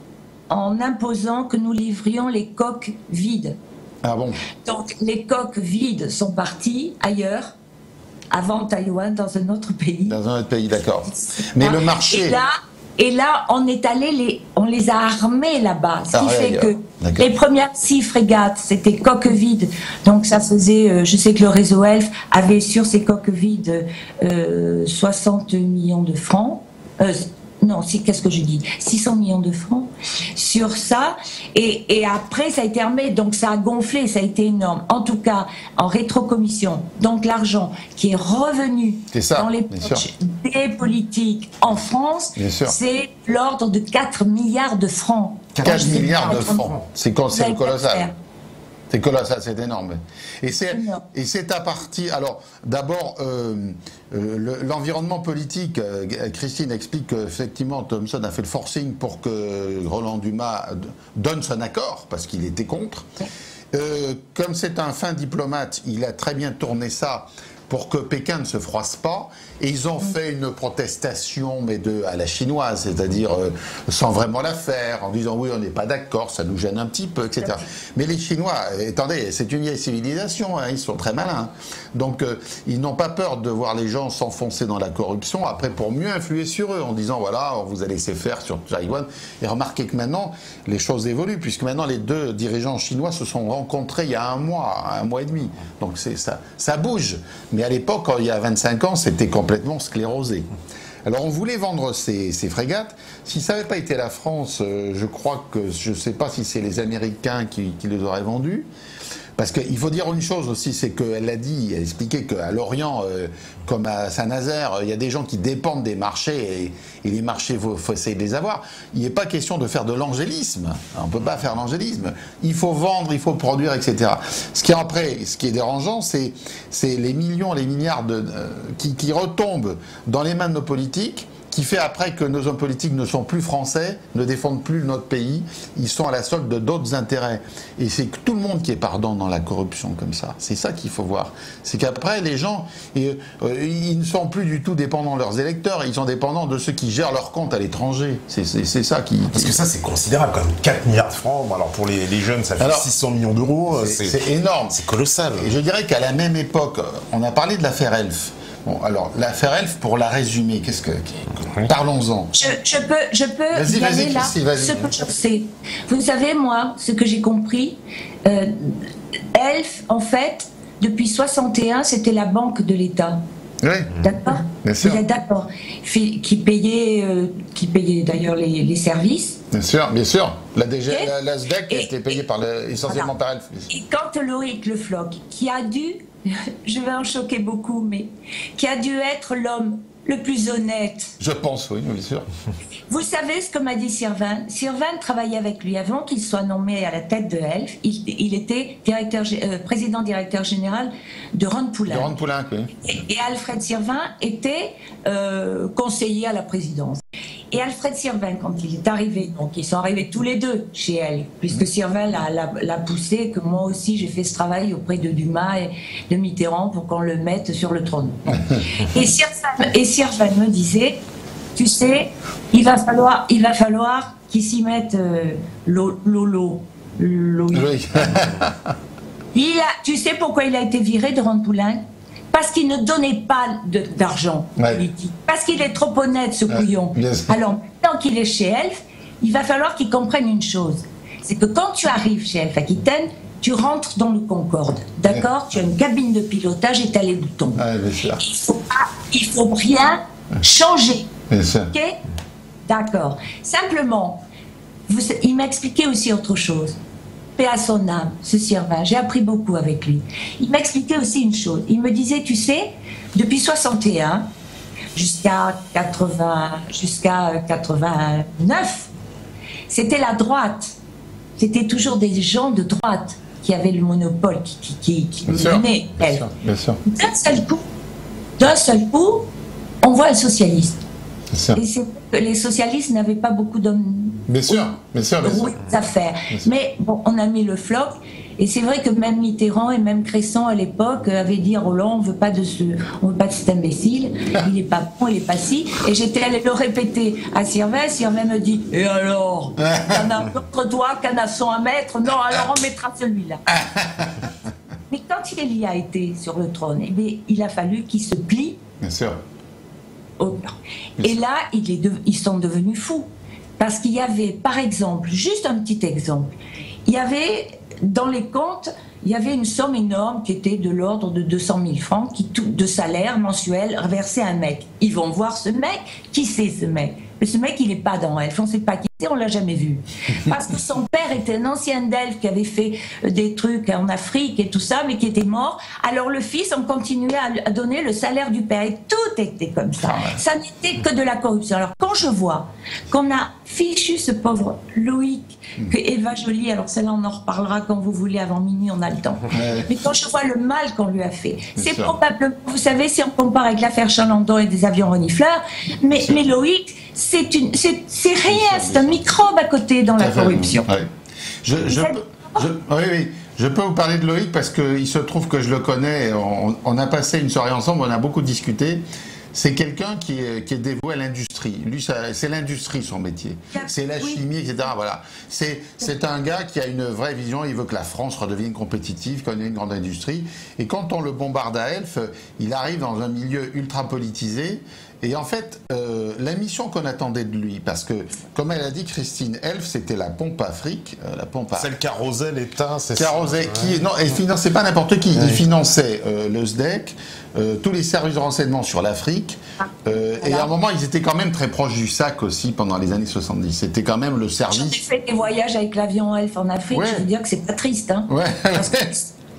en imposant que nous livrions les coques vides. Ah bon? Donc les coques vides sont parties ailleurs. Avant Taïwan, dans un autre pays. Dans un autre pays, d'accord. Mais ah, le marché... Et là, et là, on est allé, les, on les a armés là-bas. Ce qui ah, fait ouais, que les premières six frégates, c'était coques vides. Donc ça faisait, euh, je sais que le réseau Elf avait sur ces coques vides euh, soixante millions de francs. Euh, non, si, qu'est-ce que je dis six cents millions de francs sur ça. Et, et après, ça a été armé, donc ça a gonflé, ça a été énorme. En tout cas, en rétrocommission, donc l'argent qui est revenu c'est ça, dans les poches des politiques en France, c'est l'ordre de quatre milliards de francs. quatre milliards de francs, c'est, c'est colossal. C'est colossal, c'est énorme. Et c'est, et c'est à partir... Alors, d'abord, euh, euh, le, l'environnement politique, euh, Christine explique qu'effectivement, Thomson a fait le forcing pour que Roland Dumas donne son accord, parce qu'il était contre. Euh, comme c'est un fin diplomate, il a très bien tourné ça pour que Pékin ne se froisse pas. Et ils ont fait une protestation, mais de, à la chinoise, c'est-à-dire euh, sans vraiment la faire, en disant oui, on n'est pas d'accord, ça nous gêne un petit peu, et cetera. Mais les Chinois, attendez, c'est une vieille civilisation, hein, ils sont très malins. Donc, euh, ils n'ont pas peur de voir les gens s'enfoncer dans la corruption, après pour mieux influer sur eux, en disant voilà, on vous a laissé faire sur Taïwan. Et remarquez que maintenant, les choses évoluent, puisque maintenant, les deux dirigeants chinois se sont rencontrés il y a un mois, un mois et demi. Donc, c'est, ça, ça bouge. Mais à l'époque, il y a vingt-cinq ans, c'était complètement sclérosé. Alors on voulait vendre ces, ces frégates. Si ça n'avait pas été la France, euh, je crois que je ne sais pas si c'est les Américains qui, qui les auraient vendues. Parce qu'il faut dire une chose aussi, c'est qu'elle l'a dit, elle a expliqué qu'à Lorient, euh, comme à Saint-Nazaire, il y a des gens qui dépendent des marchés et, et les marchés, il faut, faut essayer de les avoir. Il n'est pas question de faire de l'angélisme. On ne peut pas faire l'angélisme. Il faut vendre, il faut produire, et cetera. Ce qui, après, ce qui est dérangeant, c'est les millions, les milliards de, euh, qui, qui retombent dans les mains de nos politiques, qui fait après que nos hommes politiques ne sont plus français, ne défendent plus notre pays, ils sont à la solde de d'autres intérêts. Et c'est que tout le monde qui est pardon dans la corruption comme ça. C'est ça qu'il faut voir. C'est qu'après, les gens, et, euh, ils ne sont plus du tout dépendants de leurs électeurs, ils sont dépendants de ceux qui gèrent leurs comptes à l'étranger. C'est ça qui... Parce que ça, c'est considérable, quand même. quatre milliards de francs, alors pour les, les jeunes, ça fait alors, six cents millions d'euros. C'est énorme. C'est colossal. Et je dirais qu'à la même époque, on a parlé de l'affaire Elf. Bon, alors, l'affaire Elf, pour la résumer, qu'est-ce que... Parlons-en. Je, je peux, je peux vas-y, y aller vas-y, là. Christy, vas-y. Ce que je sais. Vous savez, moi, ce que j'ai compris, euh, Elf, en fait, depuis soixante et un, c'était la banque de l'État. Oui. D'accord. Bien sûr. Vous êtes d'accord. Qui payait, euh, qui payait d'ailleurs les, les services. Bien sûr, bien sûr. La, D G, Et, la, la S D E C était payée par le, essentiellement voilà. par Elf. Et quand Loïc Le Floch, qui a dû, je vais en choquer beaucoup, mais qui a dû être l'homme le plus honnête. Je pense, oui, bien sûr. Vous savez ce que m'a dit Sirvan? Sirvan travaillait avec lui avant qu'il soit nommé à la tête de Elf. Il, il était directeur, euh, président-directeur général de Ron Poulenc. De Ron Poulenc, oui. Et, et Alfred Sirvan était euh, conseiller à la présidence. Et Alfred Sirvan, quand il est arrivé, donc ils sont arrivés tous les deux chez elle, puisque Sirvan l'a poussé, que moi aussi j'ai fait ce travail auprès de Dumas et de Mitterrand pour qu'on le mette sur le trône. Et Sirvan, et Sirvan me disait, tu sais, il va falloir, il va falloir qu'ils s'y mettent euh, Lolo. Oui. Il a, tu sais pourquoi il a été viré de Ron Poulenc? Parce qu'il ne donnait pas d'argent ouais. politique. Parce qu'il est trop honnête, ce couillon. Ouais, alors, tant qu'il est chez Elf, il va falloir qu'il comprenne une chose. C'est que quand tu arrives chez Elf Aquitaine, tu rentres dans le Concorde. D'accord? Ouais. Tu as une cabine de pilotage et tu as les boutons. Ouais, bien sûr. Il faut pas, il faut rien changer. Bien sûr. Ok? D'accord. Simplement, vous, il m'a expliqué aussi autre chose. Paix à son âme, ce Sirvan. J'ai appris beaucoup avec lui. Il m'expliquait aussi une chose. Il me disait, tu sais, depuis soixante et un jusqu'à quatre-vingts, jusqu'à quatre-vingt-neuf, c'était la droite. C'était toujours des gens de droite qui avaient le monopole, qui, qui, qui menaient elle. D'un seul coup, d'un seul coup, on voit un socialiste. Et c'est que les socialistes n'avaient pas beaucoup d'hommes. Bien sûr, bien sûr, bien sûr. Affaires. Mais bon, on a mis le Floch, et c'est vrai que même Mitterrand et même Cresson à l'époque avaient dit à Roland, on veut pas de ce, on veut pas de cet imbécile, il est pas bon, il est pas si. Et j'étais allée le répéter à Sirvan, Sirvan me dit, et alors, il y en a contre toi, canasson à mettre, non, alors on mettra celui-là. Mais quand il y a été sur le trône, eh bien, il a fallu qu'il se plie. Bien sûr. Et là, il est de, ils sont devenus fous. Parce qu'il y avait, par exemple, juste un petit exemple, il y avait, dans les comptes, il y avait une somme énorme qui était de l'ordre de deux cent mille francs qui, tout, de salaire mensuel versé à un mec. Ils vont voir ce mec, qui c'est ce mec? Mais ce mec, il n'est pas dans Elf, on ne sait pas qui c'est, on ne l'a jamais vu. Parce que son père était un ancien d'Elf qui avait fait des trucs en Afrique et tout ça, mais qui était mort. Alors le fils, on continuait à donner le salaire du père. Et tout était comme ça. Ça n'était que de la corruption. Alors quand je vois qu'on a fichu ce pauvre Loïc, que Eva Joly, alors celle-là on en reparlera quand vous voulez, avant minuit, on a le temps. Mais quand je vois le mal qu'on lui a fait, c'est probablement, vous savez, si on compare avec l'affaire Chalandon et des avions renifleurs, mais, mais Loïc, c'est rien, c'est un microbe à côté dans la corruption. Ouais. Je, je, je, oui, oui. Je peux vous parler de Loïc parce qu'il se trouve que je le connais, on, on a passé une soirée ensemble, on a beaucoup discuté. C'est quelqu'un qui est, qui est dévoué à l'industrie. Lui, c'est l'industrie, son métier. C'est la chimie, et cetera. Voilà. C'est un gars qui a une vraie vision. Il veut que la France redevienne compétitive, qu'on ait une grande industrie. Et quand on le bombarde à Elf, il arrive dans un milieu ultra politisé. Et en fait, euh, la mission qu'on attendait de lui, parce que, comme elle a dit Christine, Elf, c'était la pompe Afrique, euh, la pompe à... Celle qu'arrosait l'État, c'est ça. Qu'arrosait, qui... Non, elle finançait pas n'importe qui. Ouais. Il finançait euh, le S D E C, euh, tous les services de renseignement sur l'Afrique, euh, voilà. Et à un moment, ils étaient quand même très proches du S A C aussi, pendant les années soixante-dix. C'était quand même le service... J'ai fait des voyages avec l'avion Elf en Afrique, ouais. Je veux dire que c'est pas triste, hein. Ouais. Parce que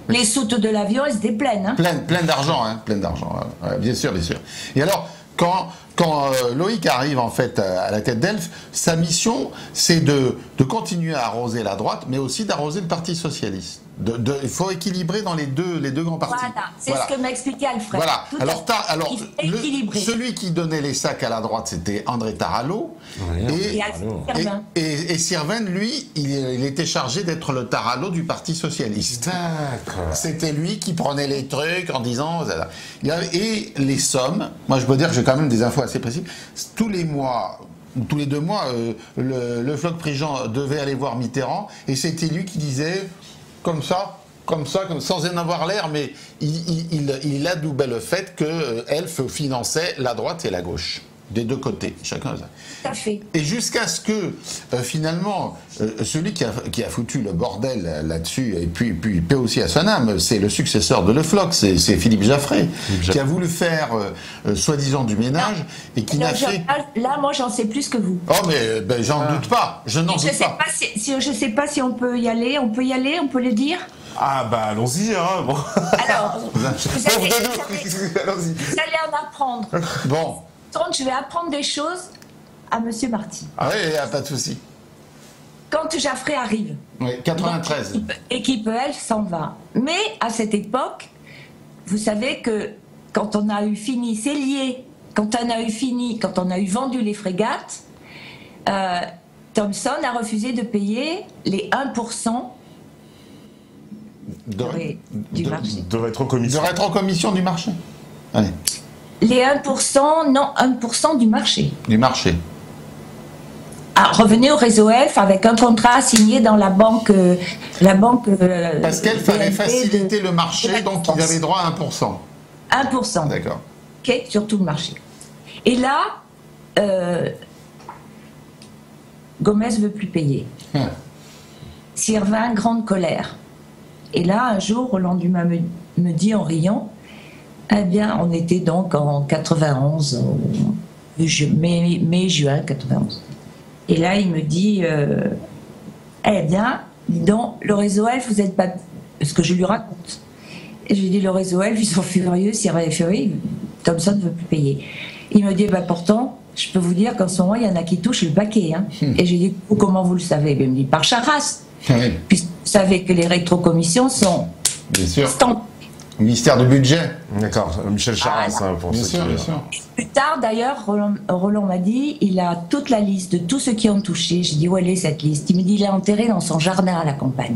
Les soutes de l'avion, elles étaient pleines. Hein. Plein, plein d'argent, hein, plein d'argent, ouais, bien sûr, bien sûr. Et alors, quand, quand euh, Loïc arrive en fait à la tête d'Elf, sa mission, c'est de, de continuer à arroser la droite, mais aussi d'arroser le Parti socialiste. De, de, il faut équilibrer dans les deux, les deux grands partis. Voilà, c'est voilà. ce que m'a expliqué Alfred. Voilà. Tout alors, ta, alors le, celui qui donnait les sacs à la droite, c'était André Tarallo. Oui, et, et, et, et Sirven, lui, il, il était chargé d'être le Tarallo du Parti socialiste. C'était lui qui prenait les trucs en disant... Et les sommes, moi je peux dire que j'ai quand même des infos assez précises, tous les mois... Tous les deux mois, euh, le, le Floch Prigent devait aller voir Mitterrand, et c'était lui qui disait, comme ça, comme ça, comme, sans en avoir l'air, mais il, il, il, il adoubait le fait que euh, Elf finançait la droite et la gauche, des deux côtés, chacun ça. Tout à fait. Et jusqu'à ce que, euh, finalement, euh, celui qui a, qui a foutu le bordel là-dessus, et puis, puis paix aussi à son âme, c'est le successeur de Le Floch, c'est Philippe Jaffray, Philippe qui a voulu faire, euh, euh, soi-disant, du ménage, non. et qui n'a fait... Là, moi, j'en sais plus que vous. Oh, mais ben, j'en ah. doute pas, je n'en doute sais pas. pas si, si, je sais pas si on peut y aller, on peut y aller, on peut le dire. Ah bah allons-y, hein, bon. Alors, vous allez, vous, allez, vous allez en apprendre. Bon. Je vais apprendre des choses à Monsieur Marty. Ah oui, il n'y a pas de souci. Quand Jaffray arrive, oui, quatre-vingt-treize. Donc, équipe Elf s'en va. Mais à cette époque, vous savez que quand on a eu fini, c'est lié, quand on a eu fini, quand on a eu vendu les frégates, euh, Thomson a refusé de payer les un pour cent de, de, du de, marché. De rétrocommission. De rétrocommission du marché. Allez. Les un pour cent, non, un pour cent du marché. Du marché. Ah, revenez au réseau Elf avec un contrat signé dans la banque... Euh, la banque euh, Parce qu'elle fallait faciliter de, le marché, donc ils avaient droit à un pour cent. un pour cent. D'accord. Ok, sur tout le marché. Et là, euh, Gomez ne veut plus payer. Hum. Sirven, grande colère. Et là, un jour, Roland Dumas me, me dit en riant, eh bien, on était donc en quatre-vingt-onze, mai, mai, juin quatre-vingt-onze. Et là, il me dit, euh, eh bien, dis donc, le réseau Elf, vous n'êtes pas... Ce que je lui raconte. Et je lui dis, le réseau Elf, ils sont furieux, Sirven est furieux, Thomson ne veut plus payer. Il me dit, bah, pourtant, je peux vous dire qu'en ce moment, il y en a qui touchent le paquet. Hein. Hum. Et je lui dis, comment vous le savez? Il me dit, par Charras. Oui. Puisque vous savez que les rétrocommissions sont... Bien sûr. Ministère du budget. D'accord, Michel Charras. Ah, hein, pour bien sûr, bien sûr. Plus tard, d'ailleurs, Roland, Roland m'a dit, il a toute la liste de tous ceux qui ont touché. J'ai dit, où elle est cette liste? Il me dit, il est enterré dans son jardin à la campagne.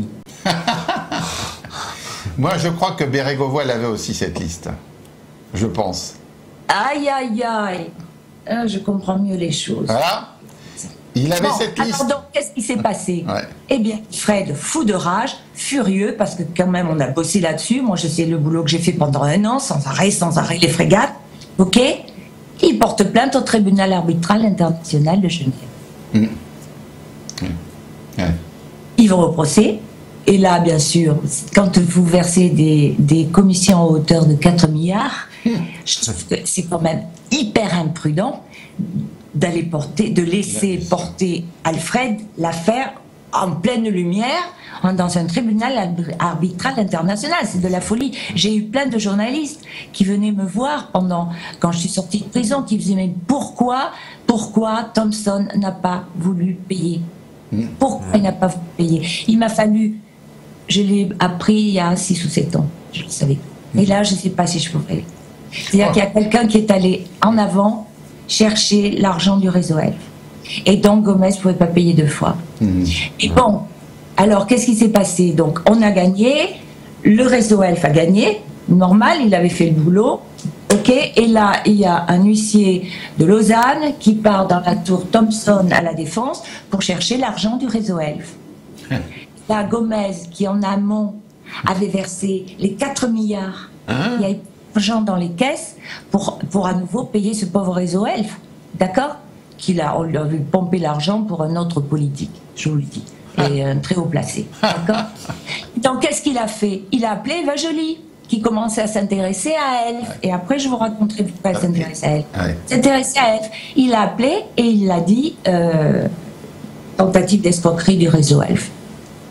Moi, je crois que Bérégovoy avait aussi cette liste. Je pense. Aïe, aïe, aïe. Ah, je comprends mieux les choses. Voilà. Il avait bon, cette liste. Alors donc, qu'est-ce qui s'est passé? Ouais. Eh bien, Fred, fou de rage, furieux, parce que quand même, on a bossé là-dessus. Moi, je sais le boulot que j'ai fait pendant un an, sans arrêt, sans arrêt, les frégates. OK? Il porte plainte au tribunal arbitral international de Genève. Mmh. Mmh. Ouais. Ils vont au procès. Et là, bien sûr, quand vous versez des, des commissions à hauteur de quatre milliards, mmh. je trouve que c'est quand même hyper imprudent d'aller porter, de laisser porter Alfred l'affaire en pleine lumière dans un tribunal arbitral international. C'est de la folie. J'ai eu plein de journalistes qui venaient me voir pendant, quand je suis sortie de prison, qui me disaient, mais pourquoi, pourquoi Thomson n'a pas voulu payer? Pourquoi il n'a pas voulu payer? Il m'a fallu, je l'ai appris il y a six ou sept ans, je le savais. Et là, je ne sais pas si je pourrais. C'est-à-dire qu'il y a quelqu'un qui est allé en avant chercher l'argent du réseau Elf. Et donc Gomez ne pouvait pas payer deux fois. Mmh. Et bon, alors qu'est-ce qui s'est passé? Donc on a gagné, le réseau Elf a gagné, normal, il avait fait le boulot, ok, et là il y a un huissier de Lausanne qui part dans la tour Thomson à la Défense pour chercher l'argent du réseau Elf. Mmh. Là, Gomez, qui en amont avait versé les quatre milliards, mmh. il y a eu l'argent dans les caisses pour, pour à nouveau payer ce pauvre réseau Elf, d'accord? Qu'il a, on lui a pompé l'argent pour un autre politique, je vous le dis, et un très haut placé, d'accord? Donc qu'est-ce qu'il a fait? Il a appelé Eva Joly, qui commençait à s'intéresser à Elf, et après je vous raconterai pourquoi elle s'intéresse à Elf. Ouais. S'intéressait à Elf. Il a appelé et il l'a dit, euh, tentative d'escroquerie du réseau Elf.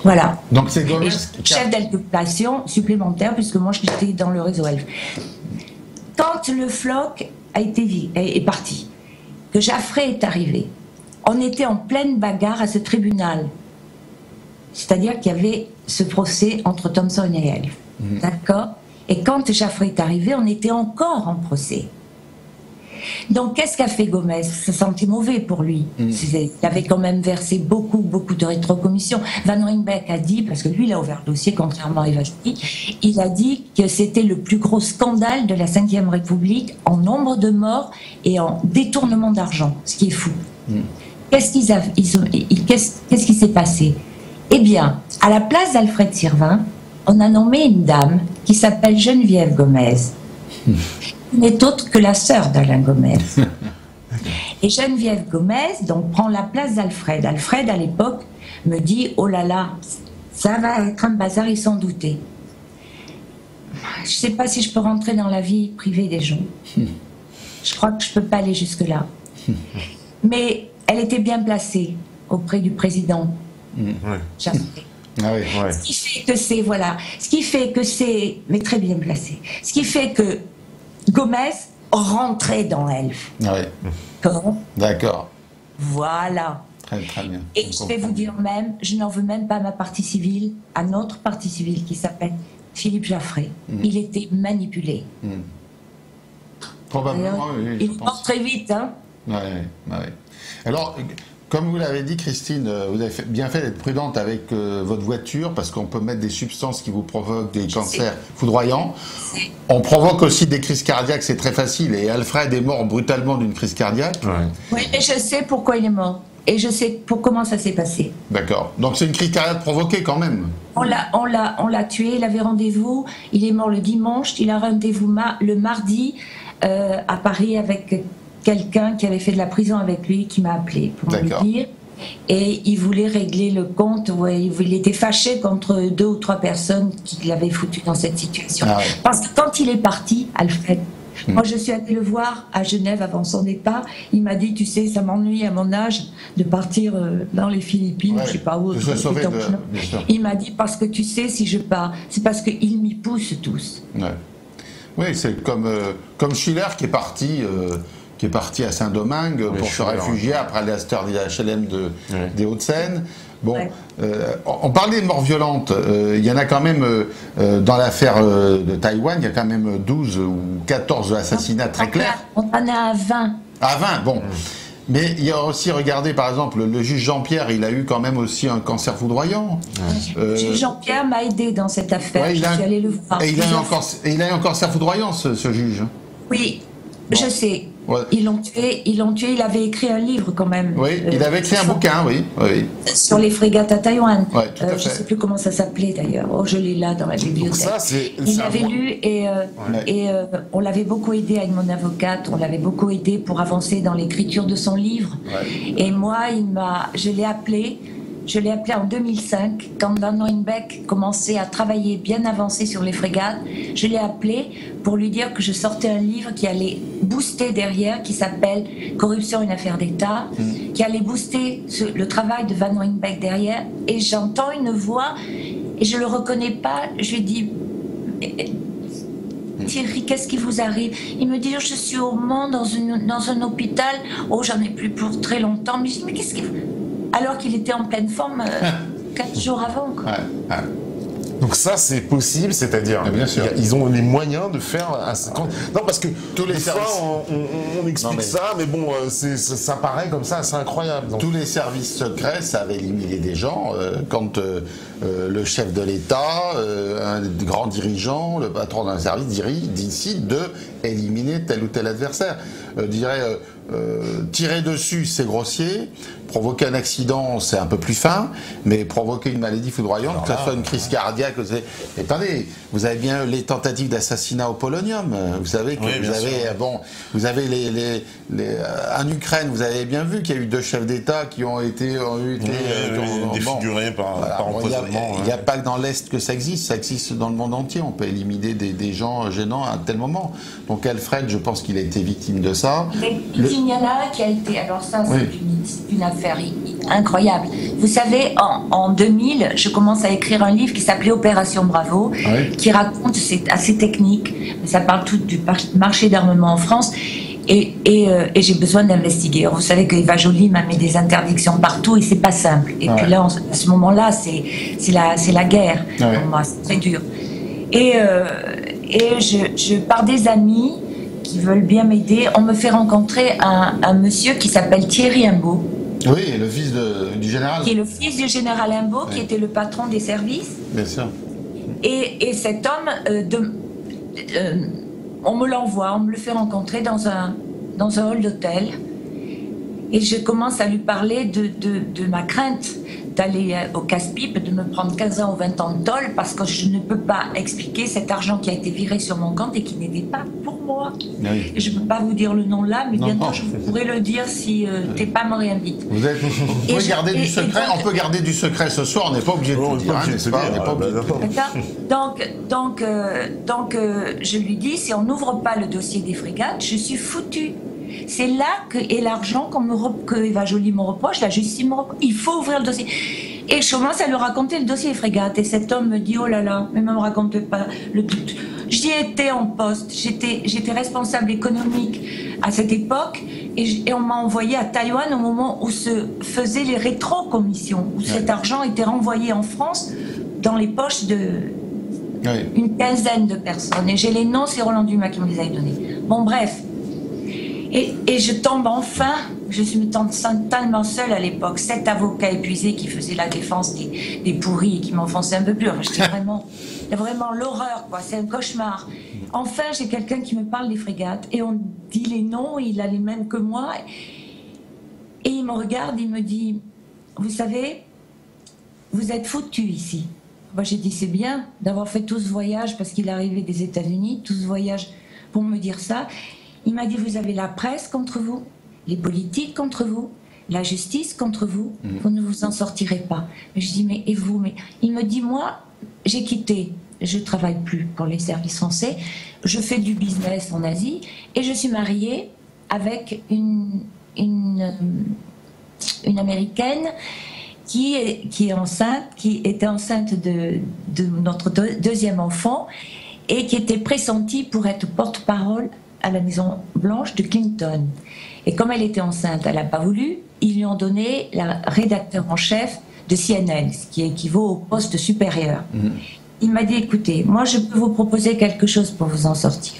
Voilà. Donc c'est Gomez qui a... chef d'inculpation supplémentaire, puisque moi j'étais dans le réseau Elf. Quand le floc a été est parti, que Jaffray est arrivé, on était en pleine bagarre à ce tribunal. C'est-à-dire qu'il y avait ce procès entre Thompson et Elf. Mmh. D'accord? Et quand Jaffray est arrivé, on était encore en procès. Donc, qu'est-ce qu'a fait Gomez? Ça sentait mauvais pour lui. Mmh. Il avait quand même versé beaucoup, beaucoup de rétrocommissions. Van Rynbeck a dit, parce que lui, il a ouvert le dossier, contrairement à Evachki, il a dit que c'était le plus gros scandale de la cinquième République en nombre de morts et en détournement d'argent, ce qui est fou. Mmh. Qu'est-ce qu'ils a, ils ont, ils, qu'est-ce, qu'est-ce qui s'est passé? Eh bien, à la place d'Alfred Sirvin, on a nommé une dame qui s'appelle Geneviève Gomez. Mmh. N'est autre que la sœur d'Alain Gomez. Et Geneviève Gomez donc prend la place d'Alfred. Alfred, à l'époque, me dit « Oh là là, ça va être un bazar, ils s'en doutaient. » Je ne sais pas si je peux rentrer dans la vie privée des gens. Je crois que je ne peux pas aller jusque-là. Mais elle était bien placée auprès du président. Mmh. Jaffray. Ah oui, ouais. Ce qui fait que c'est, voilà, ce qui fait que c'est, mais très bien placé, ce qui fait que Gomez rentrait dans Elf. Ah oui. D'accord. D'accord. Voilà. Très, très bien. Et je vais vous dire même, je n'en veux même pas à ma partie civile, à notre partie civile qui s'appelle Philippe Jaffray. Mmh. Il était manipulé. Mmh. Probablement, oui. Il part très vite, hein. Oui, oui. Alors, comme vous l'avez dit, Christine, vous avez bien fait d'être prudente avec euh, votre voiture, parce qu'on peut mettre des substances qui vous provoquent des cancers foudroyants. On provoque aussi des crises cardiaques, c'est très facile. Et Alfred est mort brutalement d'une crise cardiaque. Ouais. Oui, mais je sais pourquoi il est mort. Et je sais pour comment ça s'est passé. D'accord. Donc c'est une crise cardiaque provoquée quand même. On l'a, on l'a, on l'a tué. Il avait rendez-vous. Il est mort le dimanche. Il a rendez-vous ma- le mardi euh, à Paris avec quelqu'un qui avait fait de la prison avec lui, qui m'a appelé pour D'accord. me dire. Et il voulait régler le compte. Ouais, il était fâché contre deux ou trois personnes qui l'avaient foutu dans cette situation. Ah ouais. Parce que quand il est parti, Alfred, Mmh. moi je suis allée le voir à Genève avant son départ. Il m'a dit, tu sais, ça m'ennuie à mon âge de partir euh, dans les Philippines, Ouais, je sais pas où. de se sauver de- bien sûr. Il m'a dit, parce que tu sais, si je pars, c'est parce qu'ils m'y poussent tous. Ouais. Oui, c'est comme, euh, comme Schiller qui est parti... Euh, qui est parti à Saint-Domingue Oui, pour se Schiller, réfugier après aller à cette H L M de, Ouais. des Hauts-de-Seine. Bon, Ouais. euh, on parlait de morts violentes. Euh, Il y en a quand même, euh, dans l'affaire euh, de Taïwan, il y a quand même douze ou quatorze assassinats très clairs. On en est à vingt. À vingt, bon. Mais il y a aussi, regardez, par exemple, le juge Jean-Pierre, il a eu quand même aussi un cancer foudroyant. Euh, Jean-Pierre m'a aidé dans cette affaire. ouais, il je a- suis allée le voir. Et il a, eu plusieurs encore, et il a eu un cancer foudroyant, ce, ce juge. Oui, Bon. je sais. Ouais. Ils l'ont tué, ils l'ont tué. Il avait écrit un livre quand même. Oui, il avait écrit un sur- bouquin, oui. oui. sur les frégates à Taïwan. Ouais, tout à Euh, fait. je ne sais plus comment ça s'appelait d'ailleurs. Oh, je l'ai là dans la bibliothèque. ça, c'est- il c'est l'avait un- lu et, euh, Ouais. et euh, on l'avait beaucoup aidé avec mon avocate. On l'avait beaucoup aidé pour avancer dans l'écriture de son livre. Ouais. Et moi, il m'a, je l'ai appelé. Je l'ai appelé en deux mille cinq, quand Van Rynbeck commençait à travailler bien avancé sur les frégates. Je l'ai appelé pour lui dire que je sortais un livre qui allait booster derrière, qui s'appelle Corruption, une affaire d'État, Mm. qui allait booster ce- le travail de Van Rynbeck derrière. Et j'entends une voix, et je le reconnais pas. Je lui dis, Mais, Thierry, qu'est-ce qui vous arrive? Il me dit, je suis au Mans, dans, une, dans un hôpital. Oh, j'en ai plus pour très longtemps. Mais je dis, mais qu'est-ce qui vous... Alors qu'il était en pleine forme euh, quatre jours avant. Quoi. Ouais, ouais. Donc ça, c'est possible, c'est-à-dire Ah, bien sûr. il y a- ils ont les moyens de faire un cinquante. Non, parce que Tous les des fois, services. on, on- on explique Non, mais- ça, mais bon, euh, c'est, ça, ça paraît comme ça, c'est incroyable. Donc, Tous les services secrets savent éliminer des gens. euh, quand euh, euh, le chef de l'État, euh, un grand dirigeant, le patron d'un service dirige, décide de éliminer tel ou tel adversaire. Euh, je dirais, euh, euh, tirer dessus, c'est grossier. Provoquer un accident, c'est un peu plus fin. Mais provoquer une maladie foudroyante, Alors que ce là, soit une crise cardiaque... c'est- Mais attendez, vous avez bien les tentatives d'assassinat au polonium. Vous savez que Oui, vous bien avez... sûr. Bon, vous avez les, les, les- euh, en Ukraine, vous avez bien vu qu'il y a eu deux chefs d'État qui ont été, ont été oui, euh, oui, qui ont- défigurés par, voilà. par Bon, il n'y a, empoisonnement. il y a ouais. pas que dans l'Est que ça existe, ça existe dans le monde entier. On peut éliminer des, des gens gênants à un tel moment. Donc Alfred, je pense qu'il a été victime de ça. Mais Le- il y en a un qui a été. Alors, ça, c'est Oui. une, c'est une affaire i- incroyable. Vous savez, en, en deux mille, je commence à écrire un livre qui s'appelait Opération Bravo, oui. qui raconte, c'est assez technique, mais ça parle tout du marché d'armement en France. Et, et, euh, et j'ai besoin d'investiguer. Vous savez que Eva Joly m'a mis des interdictions partout et c'est pas simple. Et ouais. puis là, on, à ce moment-là, c'est la, la guerre. Ouais. Pour moi, c'est très dur. Et, euh, et je, je, par des amis qui veulent bien m'aider, on me fait rencontrer un, un monsieur qui s'appelle Thierry Imbaud. Oui, le fils de, du général. Qui est le fils du général Imbaud, oui. qui était le patron des services. Bien sûr. Et, et cet homme, euh, de, euh, on me l'envoie, on me le fait rencontrer dans un, dans un hall d'hôtel. Et je commence à lui parler de, de, de ma crainte d'aller au casse-pipe, de me prendre quinze ans ou vingt ans de tôle, parce que je ne peux pas expliquer cet argent qui a été viré sur mon compte et qui n'était pas pour moi. Oui. Et je ne peux pas vous dire le nom là, mais non, bientôt non, je pourrai le dire si euh, oui. Tépam me réinvite. Vous, êtes, vous pouvez je, garder et, du secret, donc, on peut garder du secret ce soir, on n'est pas obligé de tout dire, hein, n'est-ce pas, on n'est pas obligé de tout dire. Donc, donc, euh, donc euh, je lui dis, si on n'ouvre pas le dossier des frégates, je suis foutue. C'est là que est l'argent qu'on me que Eva Joly me reproche, la justice me reproche. Il faut ouvrir le dossier. Et je commence à lui raconter le dossier des frégates. Et cet homme me dit, oh là là, mais ne me raconte pas le tout. J'y étais en poste, j'étais responsable économique à cette époque, et, et on m'a envoyé à Taïwan au moment où se faisaient les rétrocommissions, où ouais. cet argent était renvoyé en France dans les poches de ouais. une quinzaine de personnes. Et j'ai les noms, c'est Roland Dumas qui me les a donnés. Bon, bref. Et, et je tombe enfin, je suis tellement seule à l'époque, sept avocats épuisés qui faisaient la défense des, des pourris et qui m'enfonçaient un peu plus. Enfin, j'étais vraiment, vraiment l'horreur, quoi. C'est un cauchemar. Enfin, j'ai quelqu'un qui me parle des frégates et on dit les noms, il a les mêmes que moi. Et il me regarde, il me dit, vous savez, vous êtes foutus ici. Moi, j'ai dit, c'est bien d'avoir fait tout ce voyage parce qu'il est arrivé des États-Unis, tout ce voyage pour me dire ça. Il m'a dit, vous avez la presse contre vous, les politiques contre vous, la justice contre vous, mmh. vous ne vous en sortirez pas. Mais je dis, mais et vous mais... Il me dit, moi, j'ai quitté, je ne travaille plus pour les services français, je fais du business en Asie, et je suis mariée avec une, une, une Américaine qui est, qui est enceinte, qui était enceinte de, de notre deux, deuxième enfant, et qui était pressentie pour être porte-parole à la Maison Blanche de Clinton. Et comme elle était enceinte, elle n'a pas voulu, ils lui ont donné la rédacteur en chef de C N N, ce qui équivaut au poste supérieur. Mmh. Il m'a dit, écoutez, moi je peux vous proposer quelque chose pour vous en sortir.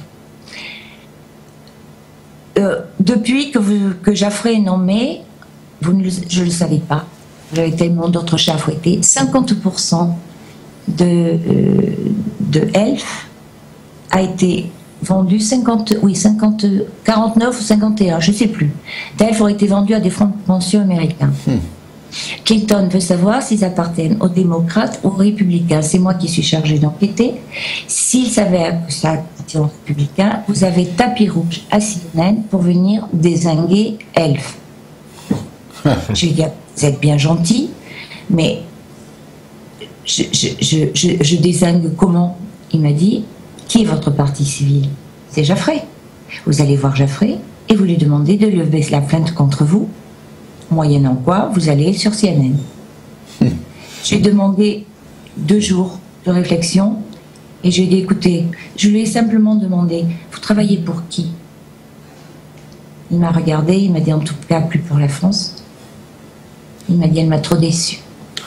Euh, depuis que, vous, que Jaffray est nommé, vous ne, je ne le savais pas, j'avais tellement d'autres chats à fouetter, cinquante pour cent de, euh, de Elf a été vendu cinquante, oui, cinquante, quarante-neuf ou cinquante et un, je ne sais plus. D'Elf aurait été vendu à des fonds de pension américains. Hmm. Clinton veut savoir s'ils appartiennent aux démocrates ou aux républicains. C'est moi qui suis chargée d'enquêter. S'il s'avère que ça appartient aux républicains, vous avez tapis rouge à C N N pour venir dézinguer Elf. Je lui ai dit, vous êtes bien gentil, mais je, je, je, je, je dézingue comment? Il m'a dit, qui est votre parti civil? C'est Jaffray. Vous allez voir Jaffray et vous lui demandez de lever la plainte contre vous, moyennant quoi vous allez sur C N N. Mmh. J'ai demandé deux jours de réflexion et j'ai dit, écoutez, je lui ai simplement demandé, vous travaillez pour qui? Il m'a regardé, il m'a dit, en tout cas, plus pour la France. Il m'a dit, elle m'a trop déçu.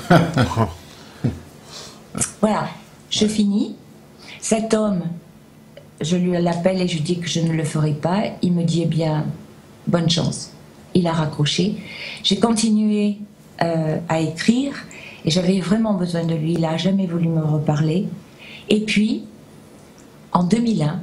Voilà, je finis. Cet homme, je lui l'appelle et je lui dis que je ne le ferai pas. Il me dit, eh bien, bonne chance. Il a raccroché. J'ai continué euh, à écrire et j'avais vraiment besoin de lui. Il n'a jamais voulu me reparler. Et puis, en deux mille un,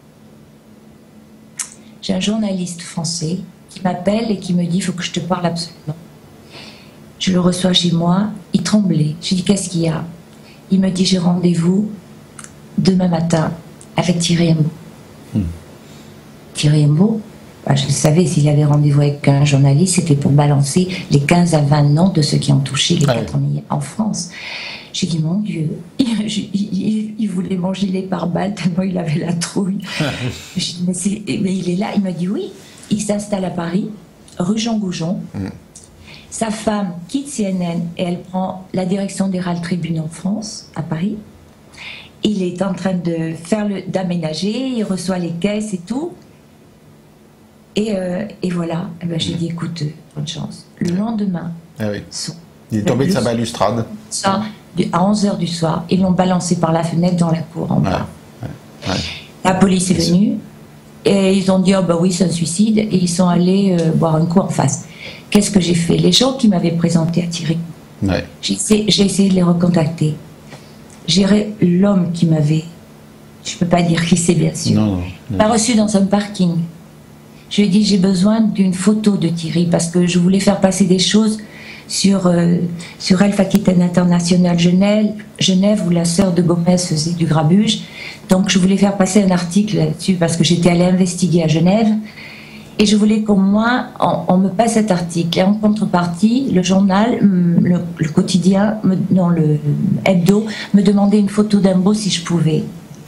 j'ai un journaliste français qui m'appelle et qui me dit, il faut que je te parle absolument. Je le reçois chez moi, il tremblait. Je lui dis, qu'est-ce qu'il y a? Il me dit, j'ai rendez-vous demain matin avec Thierry Imbaud. Hmm. Thierry Imbaud, bah, je le savais, s'il avait rendez-vous avec un journaliste, c'était pour balancer les quinze à vingt noms de ceux qui ont touché les quatre milliers en France. J'ai dit, mon Dieu, il, il, il voulait manger les pare-balles tellement il avait la trouille. J'ai dit, mais, mais il est là. Il m'a dit, oui, il s'installe à Paris, rue Jean Goujon. Hmm. Sa femme quitte C N N et elle prend la direction d'Herald Tribune en France, à Paris. Il est en train de faire le, d'aménager, il reçoit les caisses et tout. Et, euh, et voilà, eh ben, j'ai dit, écoute, euh, bonne chance. Le lendemain, ah oui. son, il est tombé de sa balustrade. Ça, à onze heures du soir, ils l'ont balancé par la fenêtre dans la cour en bas. Ouais, ouais, ouais. La police est venue et ils ont dit, oh bah oui, c'est un suicide, et ils sont allés euh, boire un coup en face. Qu'est-ce que j'ai fait? Les gens qui m'avaient présenté à Thierry, ouais. j'ai essayé, j'ai essayé de les recontacter. J'ai l'homme qui m'avait, je peux pas dire qui c'est bien sûr, non, non, non. m'a reçu dans un parking. Je lui ai dit, j'ai besoin d'une photo de Thierry parce que je voulais faire passer des choses sur, euh, sur Elf Aquitaine International Genève, Genève, où la sœur de Gomez faisait du grabuge. Donc je voulais faire passer un article là-dessus parce que j'étais allée investiguer à Genève. Et je voulais qu'au moins on, on me passe cet article. Et en contrepartie, le journal, le, le quotidien, me, non, le hebdo, me demandait une photo d'Imbo si je pouvais.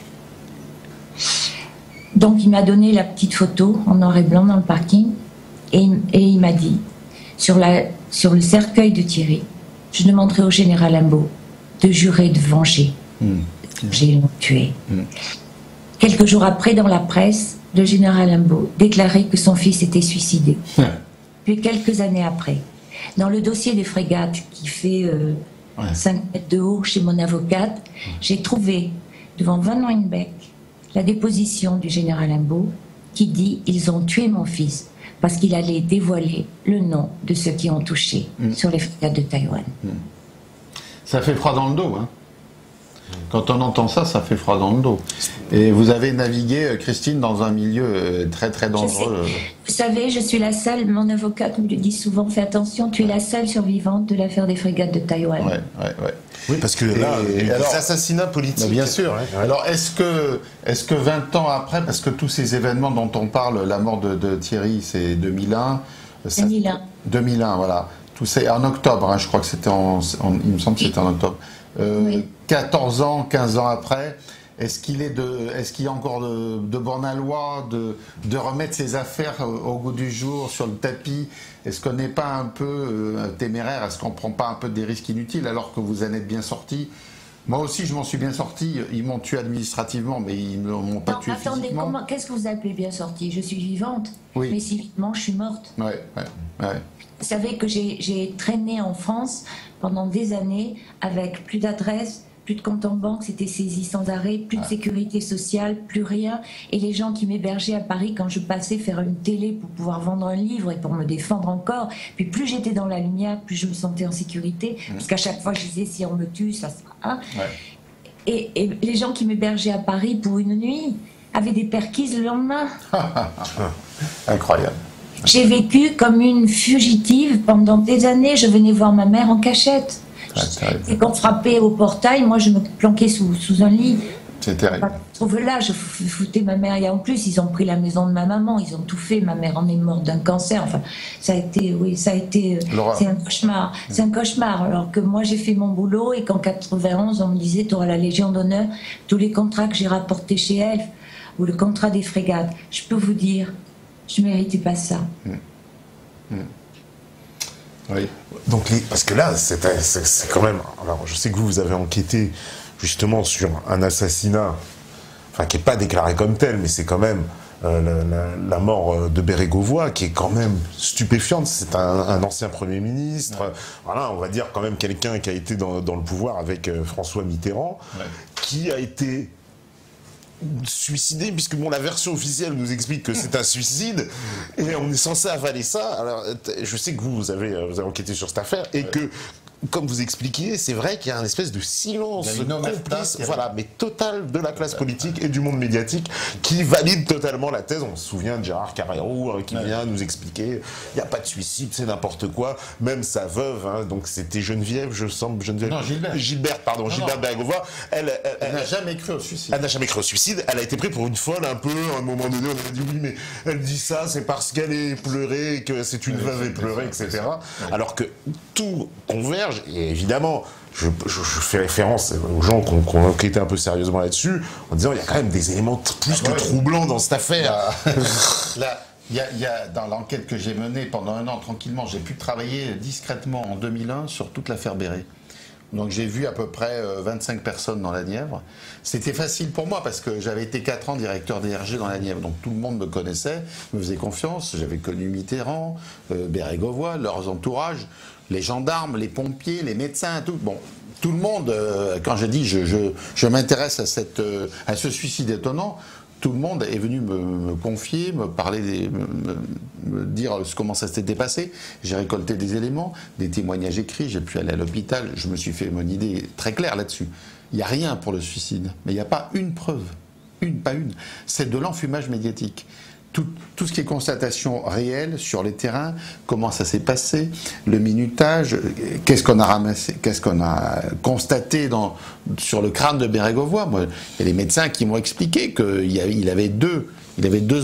Donc il m'a donné la petite photo en noir et blanc dans le parking. Et, et il m'a dit, sur, la, sur le cercueil de Thierry, je demanderai au général Imbo de jurer de venger. Mmh. J'ai l'ont tué. Mmh. Quelques jours après, dans la presse, le général Imbo déclarait que son fils était suicidé. Ouais. Puis quelques années après, dans le dossier des frégates qui fait euh, ouais. cinq mètres de haut chez mon avocate, ouais. j'ai trouvé devant Van Wijnbeek la déposition du général Imbo qui dit « Ils ont tué mon fils » parce qu'il allait dévoiler le nom de ceux qui ont touché mmh. sur les frégates de Taïwan. Mmh. Ça fait froid dans le dos, hein. Quand on entend ça, ça fait froid dans le dos. Et vous avez navigué, Christine, dans un milieu très très dangereux. Vous savez, je suis la seule, mon avocate me le dit souvent, fais attention, tu es la seule survivante de l'affaire des frégates de Taïwan. Ouais, ouais, ouais. Oui, parce que là, il y a des assassinats politiques. Bien sûr. Ouais, ouais. Alors, est-ce que, est-ce que vingt ans après, parce que tous ces événements dont on parle, la mort de, de Thierry, c'est deux mille un. Ça, deux mille un. deux mille un, voilà. Tout c'est en octobre, hein, je crois que c'était en, en, il me semble que c'était en octobre. Euh, oui. quatorze ans, quinze ans après, est-ce qu'il est de, est-ce qu'il y a encore de, de borne à loi de, de remettre ses affaires au, au goût du jour, sur le tapis? Est-ce qu'on n'est pas un peu euh, téméraire? Est-ce qu'on ne prend pas un peu des risques inutiles alors que vous en êtes bien sorti? Moi aussi, je m'en suis bien sorti. Ils m'ont tué administrativement, mais ils ne m'ont pas non, tué attendez, physiquement. Attendez, qu'est-ce que vous appelez bien sorti? Je suis vivante, oui. mais civiquement, je suis morte. Ouais, ouais, ouais. Vous savez que j'ai traîné en France pendant des années avec plus d'adresses, plus de compte en banque, c'était saisi sans arrêt, plus de sécurité sociale, plus rien. Et les gens qui m'hébergeaient à Paris, quand je passais faire une télé pour pouvoir vendre un livre et pour me défendre encore, puis plus j'étais dans la lumière, plus je me sentais en sécurité, mmh. parce qu'à chaque fois je disais si on me tue, ça sera... Hein. Ouais. Et, et les gens qui m'hébergeaient à Paris pour une nuit avaient des perquises le lendemain. Incroyable. J'ai vécu comme une fugitive pendant des années. Je venais voir ma mère en cachette. Et quand frappait au portail, moi je me planquais sous, sous un lit. C'est terrible. Je trouve là, je foutais ma mère. Et en plus, ils ont pris la maison de ma maman. Ils ont tout fait. Ma mère en est morte d'un cancer. Enfin, ça a été, oui, ça a été. C'est un cauchemar. C'est un cauchemar. Alors que moi, j'ai fait mon boulot et qu'en quatre-vingt-onze, on me disait, tu auras la Légion d'honneur. Tous les contrats que j'ai rapportés chez Elf ou le contrat des frégates. Je peux vous dire. Je ne méritais pas ça. Mmh. Mmh. Oui. Donc, les, parce que là, c'est quand même... Alors, je sais que vous, vous avez enquêté justement sur un assassinat, enfin, qui n'est pas déclaré comme tel, mais c'est quand même euh, la, la, la mort de Bérégovoy, qui est quand même stupéfiante. C'est un, un ancien Premier ministre. Ouais. Voilà, on va dire quand même quelqu'un qui a été dans, dans le pouvoir avec euh, François Mitterrand, ouais. qui a été... suicidé, puisque bon, la version officielle nous explique que c'est un suicide et on est censé avaler ça. Alors, je sais que vous, vous avez, vous avez enquêté sur cette affaire et ouais. que, comme vous expliquiez, c'est vrai qu'il y a un espèce de silence complice, voilà, mais total de la classe politique et du monde médiatique qui valide totalement la thèse. On se souvient de Gérard Carrérou euh, qui ouais. vient nous expliquer il n'y a pas de suicide, c'est n'importe quoi. Même sa veuve, hein, donc c'était Geneviève, je sens Geneviève. Non, Gilbert. Gilbert, pardon, non, Gilbert Bérégovoy. Elle, elle, elle, elle n'a jamais cru au suicide. Elle n'a jamais cru au suicide. Elle a été prise pour une folle un peu. À un moment donné, on a dit oui, mais elle dit ça, c'est parce qu'elle est pleurée, que c'est une ouais, veuve éplorée, et cetera. Ouais. Alors que tout converge. Et évidemment, je, je, je fais référence aux gens qui ont, qui ont enquêté un peu sérieusement là-dessus, en disant il y a quand même des éléments plus que ouais. troublants dans cette affaire. La, la, Il y a, il y a dans l'enquête que j'ai menée pendant un an tranquillement, j'ai pu travailler discrètement en deux mille un sur toute l'affaire Béret. Donc j'ai vu à peu près vingt-cinq personnes dans la Nièvre. C'était facile pour moi parce que j'avais été quatre ans directeur D R G dans la Nièvre. Donc tout le monde me connaissait, me faisait confiance. J'avais connu Mitterrand, euh, Bérégovoy, leurs entourages, les gendarmes, les pompiers, les médecins, tout. Bon, tout le monde, euh, quand j'ai dit je, je, je m'intéresse à, cette, euh, à ce suicide étonnant, tout le monde est venu me, me confier, me parler, des, me, me dire comment ça s'était passé. J'ai récolté des éléments, des témoignages écrits, j'ai pu aller à l'hôpital, je me suis fait mon idée très claire là-dessus. Il n'y a rien pour le suicide, mais il n'y a pas une preuve, une, pas une. C'est de l'enfumage médiatique. Tout, tout ce qui est constatation réelle sur les terrains, comment ça s'est passé, le minutage, qu'est-ce qu'on a ramassé, qu'est-ce qu'on a constaté dans, sur le crâne de Bérégovoy. Moi, il y a des médecins qui m'ont expliqué qu'il avait deux, il avait deux,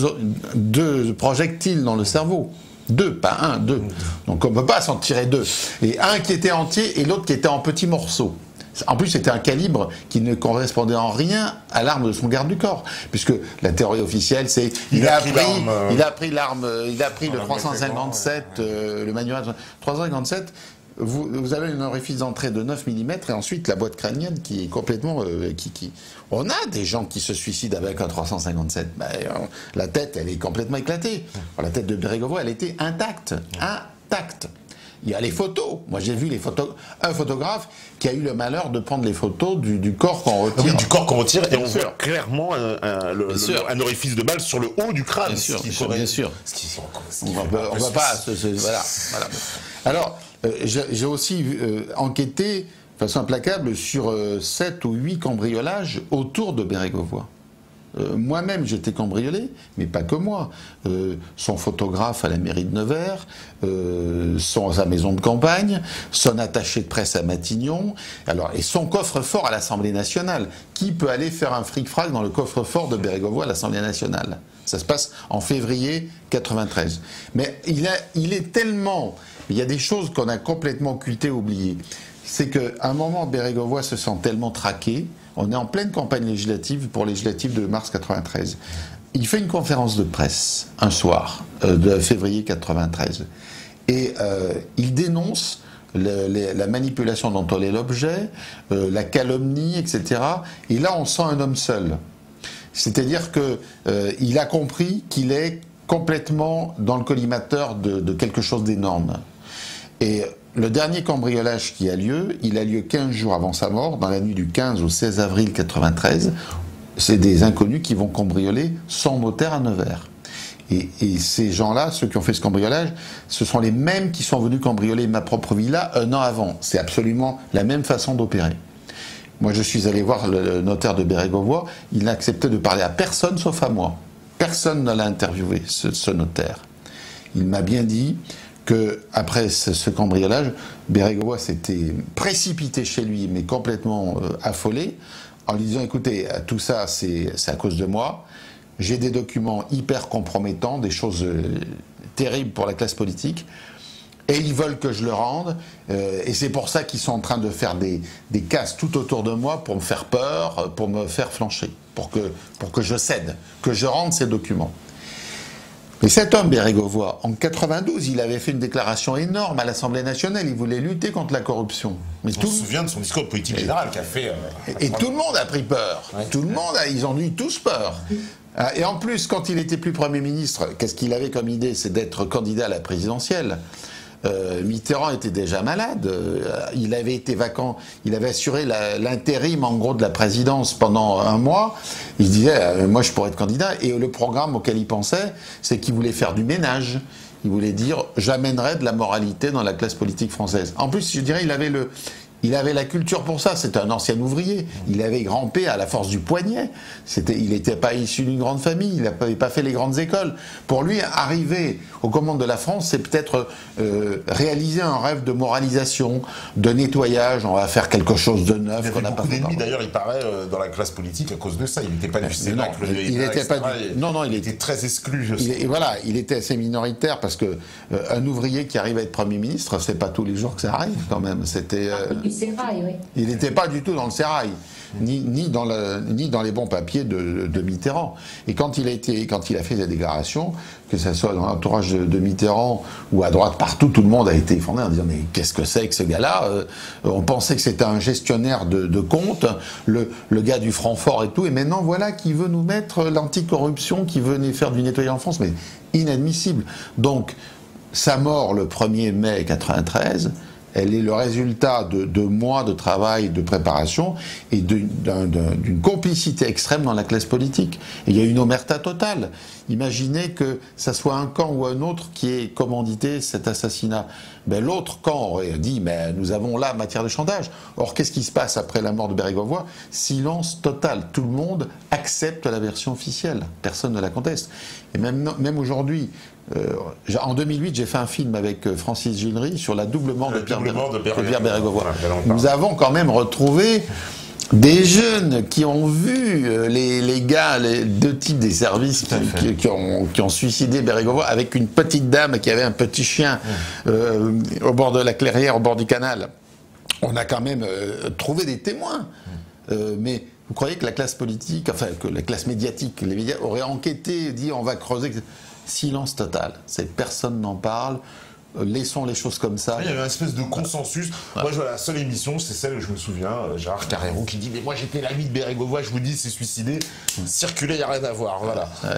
deux projectiles dans le cerveau. Deux, pas un, deux. Donc on ne peut pas s'en tirer deux. Et un qui était entier et l'autre qui était en petits morceaux. En plus, c'était un calibre qui ne correspondait en rien à l'arme de son garde du corps, puisque la théorie officielle, c'est il, il a pris, euh... il a pris l'arme, il a pris le trois cent cinquante-sept, ouais. euh, le manuel trois cent cinquante-sept. Vous, vous avez une orifice d'entrée de neuf millimètres et ensuite la boîte crânienne qui est complètement, euh, qui, qui. On a des gens qui se suicident avec un trois cent cinquante-sept. Ben, euh, la tête, elle est complètement éclatée. Alors, la tête de Bérégovoy, elle était intacte, intacte. Il y a les photos. Moi, j'ai vu les photos. Un photographe qui a eu le malheur de prendre les photos du, du corps qu'on retire. Oui, du corps qu'on retire, et on voit clairement un, un, le, le, un orifice de balle sur le haut du crâne. Bien sûr, ce qui bien, pourrait, bien sûr. Ce qui, ce qui on ne va pas. Ce, ce, voilà, voilà. Alors, euh, j'ai aussi euh, enquêté de façon implacable sur euh, sept ou huit cambriolages autour de Bérégovoy. Euh, Moi-même, j'étais cambriolé, mais pas que moi. Euh, son photographe à la mairie de Nevers, euh, son, sa maison de campagne, son attaché de presse à Matignon, alors, et son coffre-fort à l'Assemblée nationale. Qui peut aller faire un fric-frac dans le coffre-fort de Bérégovoy à l'Assemblée nationale? Ça se passe en février quatre-vingt-treize. Mais il, a, il est tellement... Il y a des choses qu'on a complètement occultées, oubliées. C'est qu'à un moment, Bérégovoy se sent tellement traqué. On est en pleine campagne législative pour législative de mars quatre-vingt-treize. Il fait une conférence de presse un soir euh, de février quatre-vingt-treize et euh, il dénonce le, les, la manipulation dont on est l'objet, euh, la calomnie, et cetera. Et là, on sent un homme seul. C'est-à-dire que euh, il a compris qu'il est complètement dans le collimateur de, de quelque chose d'énorme. Et le dernier cambriolage qui a lieu, il a lieu quinze jours avant sa mort, dans la nuit du quinze au seize avril quatre-vingt-treize. C'est des inconnus qui vont cambrioler son notaire à Nevers. Et, et ces gens-là, ceux qui ont fait ce cambriolage, ce sont les mêmes qui sont venus cambrioler ma propre villa un an avant. C'est absolument la même façon d'opérer. Moi, je suis allé voir le notaire de Bérégovoy, il n'a accepté de parler à personne sauf à moi. Personne ne l'a interviewé, ce, ce notaire. Il m'a bien dit que après ce, ce cambriolage, Bérégovoy s'était précipité chez lui, mais complètement euh, affolé, en lui disant, écoutez, tout ça, c'est à cause de moi, j'ai des documents hyper compromettants, des choses euh, terribles pour la classe politique, et ils veulent que je le rende, euh, et c'est pour ça qu'ils sont en train de faire des, des casses tout autour de moi pour me faire peur, pour me faire flancher, pour que, pour que je cède, que je rende ces documents. Mais cet homme, Bérégovoy, en quatre-vingt-douze, il avait fait une déclaration énorme à l'Assemblée nationale, il voulait lutter contre la corruption. Mais on tout... se souvient de son discours de politique générale qu'a fait... Euh, et, et tout le monde a pris peur, ouais. Tout le monde, a, ils ont eu tous peur. Et en plus, quand il était plus Premier ministre, qu'est-ce qu'il avait comme idée? C'est d'être candidat à la présidentielle. Euh, Mitterrand était déjà malade, euh, il avait été vacant, il avait assuré l'intérim en gros de la présidence pendant un mois, il disait euh, moi je pourrais être candidat, et le programme auquel il pensait, c'est qu'il voulait faire du ménage, il voulait dire j'amènerai de la moralité dans la classe politique française. En plus je dirais il avait le... Il avait la culture pour ça, c'était un ancien ouvrier, il avait grimpé à la force du poignet, il n'était pas issu d'une grande famille, il n'avait pas fait les grandes écoles. Pour lui, arriver aux commandes de la France, c'est peut-être euh, réaliser un rêve de moralisation, de nettoyage, on va faire quelque chose de neuf. Il avait beaucoup d'ennemis d'ailleurs, il paraît, euh, dans la classe politique à cause de ça, il n'était pas du Cénacle, il, il était pas du... Non, non, il, il était... était très exclu. Je il, et voilà, il était assez minoritaire parce que euh, un ouvrier qui arrive à être Premier ministre, c'est pas tous les jours que ça arrive quand même. C'était... Euh... sérail, oui. Il n'était pas du tout dans le sérail. Ni, ni, dans le, ni dans les bons papiers de, de Mitterrand. Et quand il, a été, quand il a fait des déclarations, que ce soit dans l'entourage de, de Mitterrand ou à droite, partout, tout le monde a été effondré en disant mais qu'est-ce que c'est que ce gars-là euh, on pensait que c'était un gestionnaire de, de comptes, le, le gars du Francfort et tout, et maintenant voilà qui veut nous mettre l'anticorruption, qui venait faire du nettoyage en France, mais inadmissible. Donc, sa mort le premier mai quatre-vingt-treize, elle est le résultat de, de mois de travail, de préparation et d'une complicité extrême dans la classe politique. Et il y a une omerta totale. Imaginez que ça soit un camp ou un autre qui ait commandité cet assassinat. Ben, l'autre camp aurait dit mais nous avons là matière de chantage. Or, qu'est-ce qui se passe après la mort de Bérégovoy? Silence total. Tout le monde accepte la version officielle. Personne ne la conteste. Et même, même aujourd'hui, Euh, en deux mille huit, j'ai fait un film avec Francis Gillery sur la double mort de Pierre, de Pierre Bérégovoy. Nous avons quand même retrouvé des jeunes qui ont vu les, les gars, les deux types des services qui, qui, qui, ont, qui ont suicidé Bérégovoy avec une petite dame qui avait un petit chien euh, au bord de la clairière, au bord du canal. On a quand même euh, trouvé des témoins. Euh, mais vous croyez que la classe politique, enfin que la classe médiatique, les médias auraient enquêté, dit on va creuser. Silence total. Personne n'en parle. Laissons les choses comme ça. Il y avait une espèce de consensus. Ouais. Moi, je vois la seule émission, c'est celle où je me souviens, Gérard Carrérou qui dit mais moi j'étais l'ami de Bérégovoy, je vous dis, il s'est suicidé. Circuler, il n'y a rien à voir. Voilà. Ouais.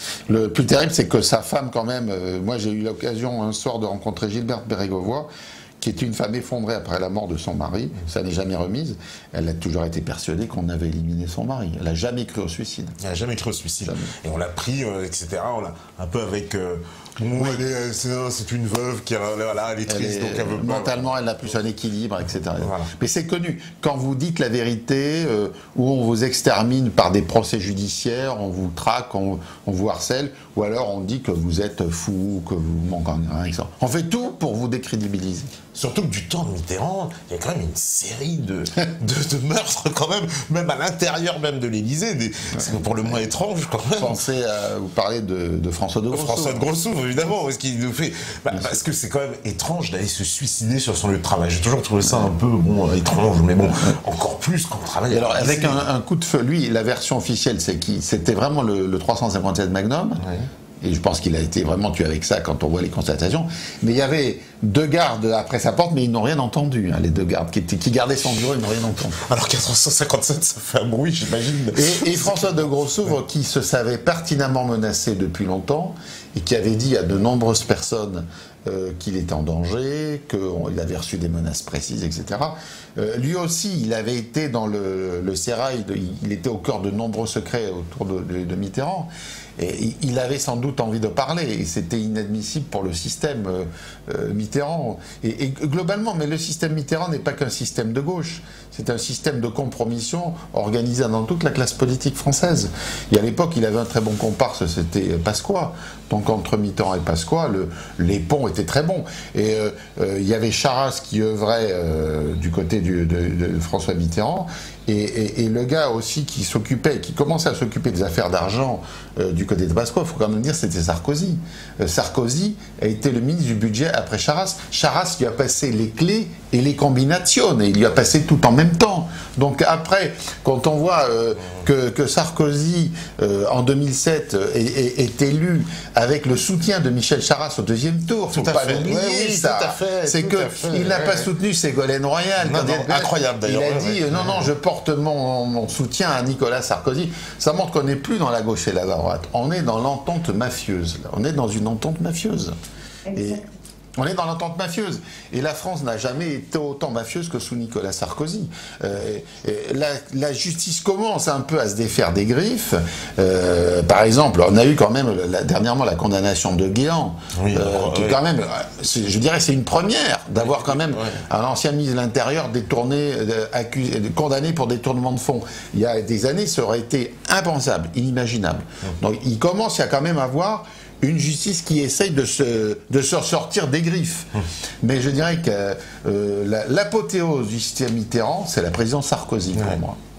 Le plus terrible, c'est que sa femme, quand même. Euh, moi, j'ai eu l'occasion un soir de rencontrer Gilberte Bérégovoy, qui est une femme effondrée après la mort de son mari. Ça n'est jamais remise. Elle a toujours été persuadée qu'on avait éliminé son mari. Elle n'a jamais cru au suicide. Elle n'a jamais cru au suicide. Jamais. Et on l'a pris, euh, et cetera. On l'a un peu avec. Euh, bon, oui. C'est une veuve qui voilà, elle est triste, elle est, donc elle veut pas. Mentalement, elle n'a plus son équilibre, et cetera. Voilà. Mais c'est connu. Quand vous dites la vérité, euh, où on vous extermine par des procès judiciaires, on vous traque, on, on vous harcèle, ou alors on dit que vous êtes fou, que vous manquez un exemple. On fait tout pour vous décrédibiliser. Surtout que du temps de Mitterrand, il y a quand même une série de, de, de meurtres quand même, même à l'intérieur même de l'Élysée, des, c'est pour le moins étrange quand même. Pensez à vous parler de, de François de Grossouvre. François de Grossouvre, évidemment, parce qu'il nous fait, bah, parce que c'est quand même étrange d'aller se suicider sur son lieu de travail. J'ai toujours trouvé ça un peu bon étrange, mais bon, encore plus quand on travaille. Alors avec un, un coup de feu, lui, la version officielle, c'est qui? C'était vraiment le, le trois cent cinquante-sept Magnum. Ouais. Et je pense qu'il a été vraiment tué avec ça quand on voit les constatations. Mais il y avait deux gardes après sa porte, mais ils n'ont rien entendu. Hein, les deux gardes qui, qui gardaient son bureau, ils n'ont rien entendu. Alors qu'à trois cent cinquante-sept, ça fait un bruit, j'imagine. Et, et François de Grossouvre, qui se savait pertinemment menacé depuis longtemps, et qui avait dit à de nombreuses personnes euh, qu'il était en danger, qu'il avait reçu des menaces précises, et cetera. Euh, lui aussi, il avait été dans le, le sérail, de, il était au cœur de nombreux secrets autour de, de, de Mitterrand. Et il avait sans doute envie de parler, et c'était inadmissible pour le système euh, Mitterrand. Et, et globalement, mais le système Mitterrand n'est pas qu'un système de gauche, c'est un système de compromission organisé dans toute la classe politique française. Et à l'époque, il avait un très bon comparse, c'était Pasqua. Donc entre Mitterrand et Pasqua, le, les ponts étaient très bons. Et euh, euh, il y avait Charras qui œuvrait euh, du côté du, de, de François Mitterrand, et, et, et le gars aussi qui s'occupait, qui commençait à s'occuper des affaires d'argent euh, du côté de Pasqua, il faut quand même dire, c'était Sarkozy. Euh, Sarkozy a été le ministre du budget après Charras. Charras lui a passé les clés et les combinations, et il lui a passé tout en même temps. Donc après, quand on voit euh, que, que Sarkozy, euh, en deux mille sept, est, est, est élu avec le soutien de Michel Charras au deuxième tour, il ne faut pas l'oublier, oui, ça. C'est qu'il n'a pas soutenu Ségolène Royal. Non, non, incroyable d'ailleurs. Il a dit, ouais, non, non, je porte mon, mon soutien à Nicolas Sarkozy. Ça montre qu'on n'est plus dans la gauche et la droite. On est dans l'entente mafieuse. Là. On est dans une entente mafieuse. Et on est dans l'entente mafieuse. Et la France n'a jamais été autant mafieuse que sous Nicolas Sarkozy. Euh, la, la justice commence un peu à se défaire des griffes. Euh, par exemple, on a eu quand même la, dernièrement la condamnation de Guéant, oui, euh, alors, qui oui. quand même, je dirais, c'est une première d'avoir quand même oui. un ancien ministre de l'Intérieur détourné, accusé, condamné pour détournement de fonds. Il y a des années, ça aurait été impensable, inimaginable. Oui. Donc, il commence à quand même avoir une justice qui essaye de se, de se sortir des griffes. Mmh. Mais je dirais que euh, l'apothéose du système Mitterrand, c'est la présidence Sarkozy pour ouais. moi.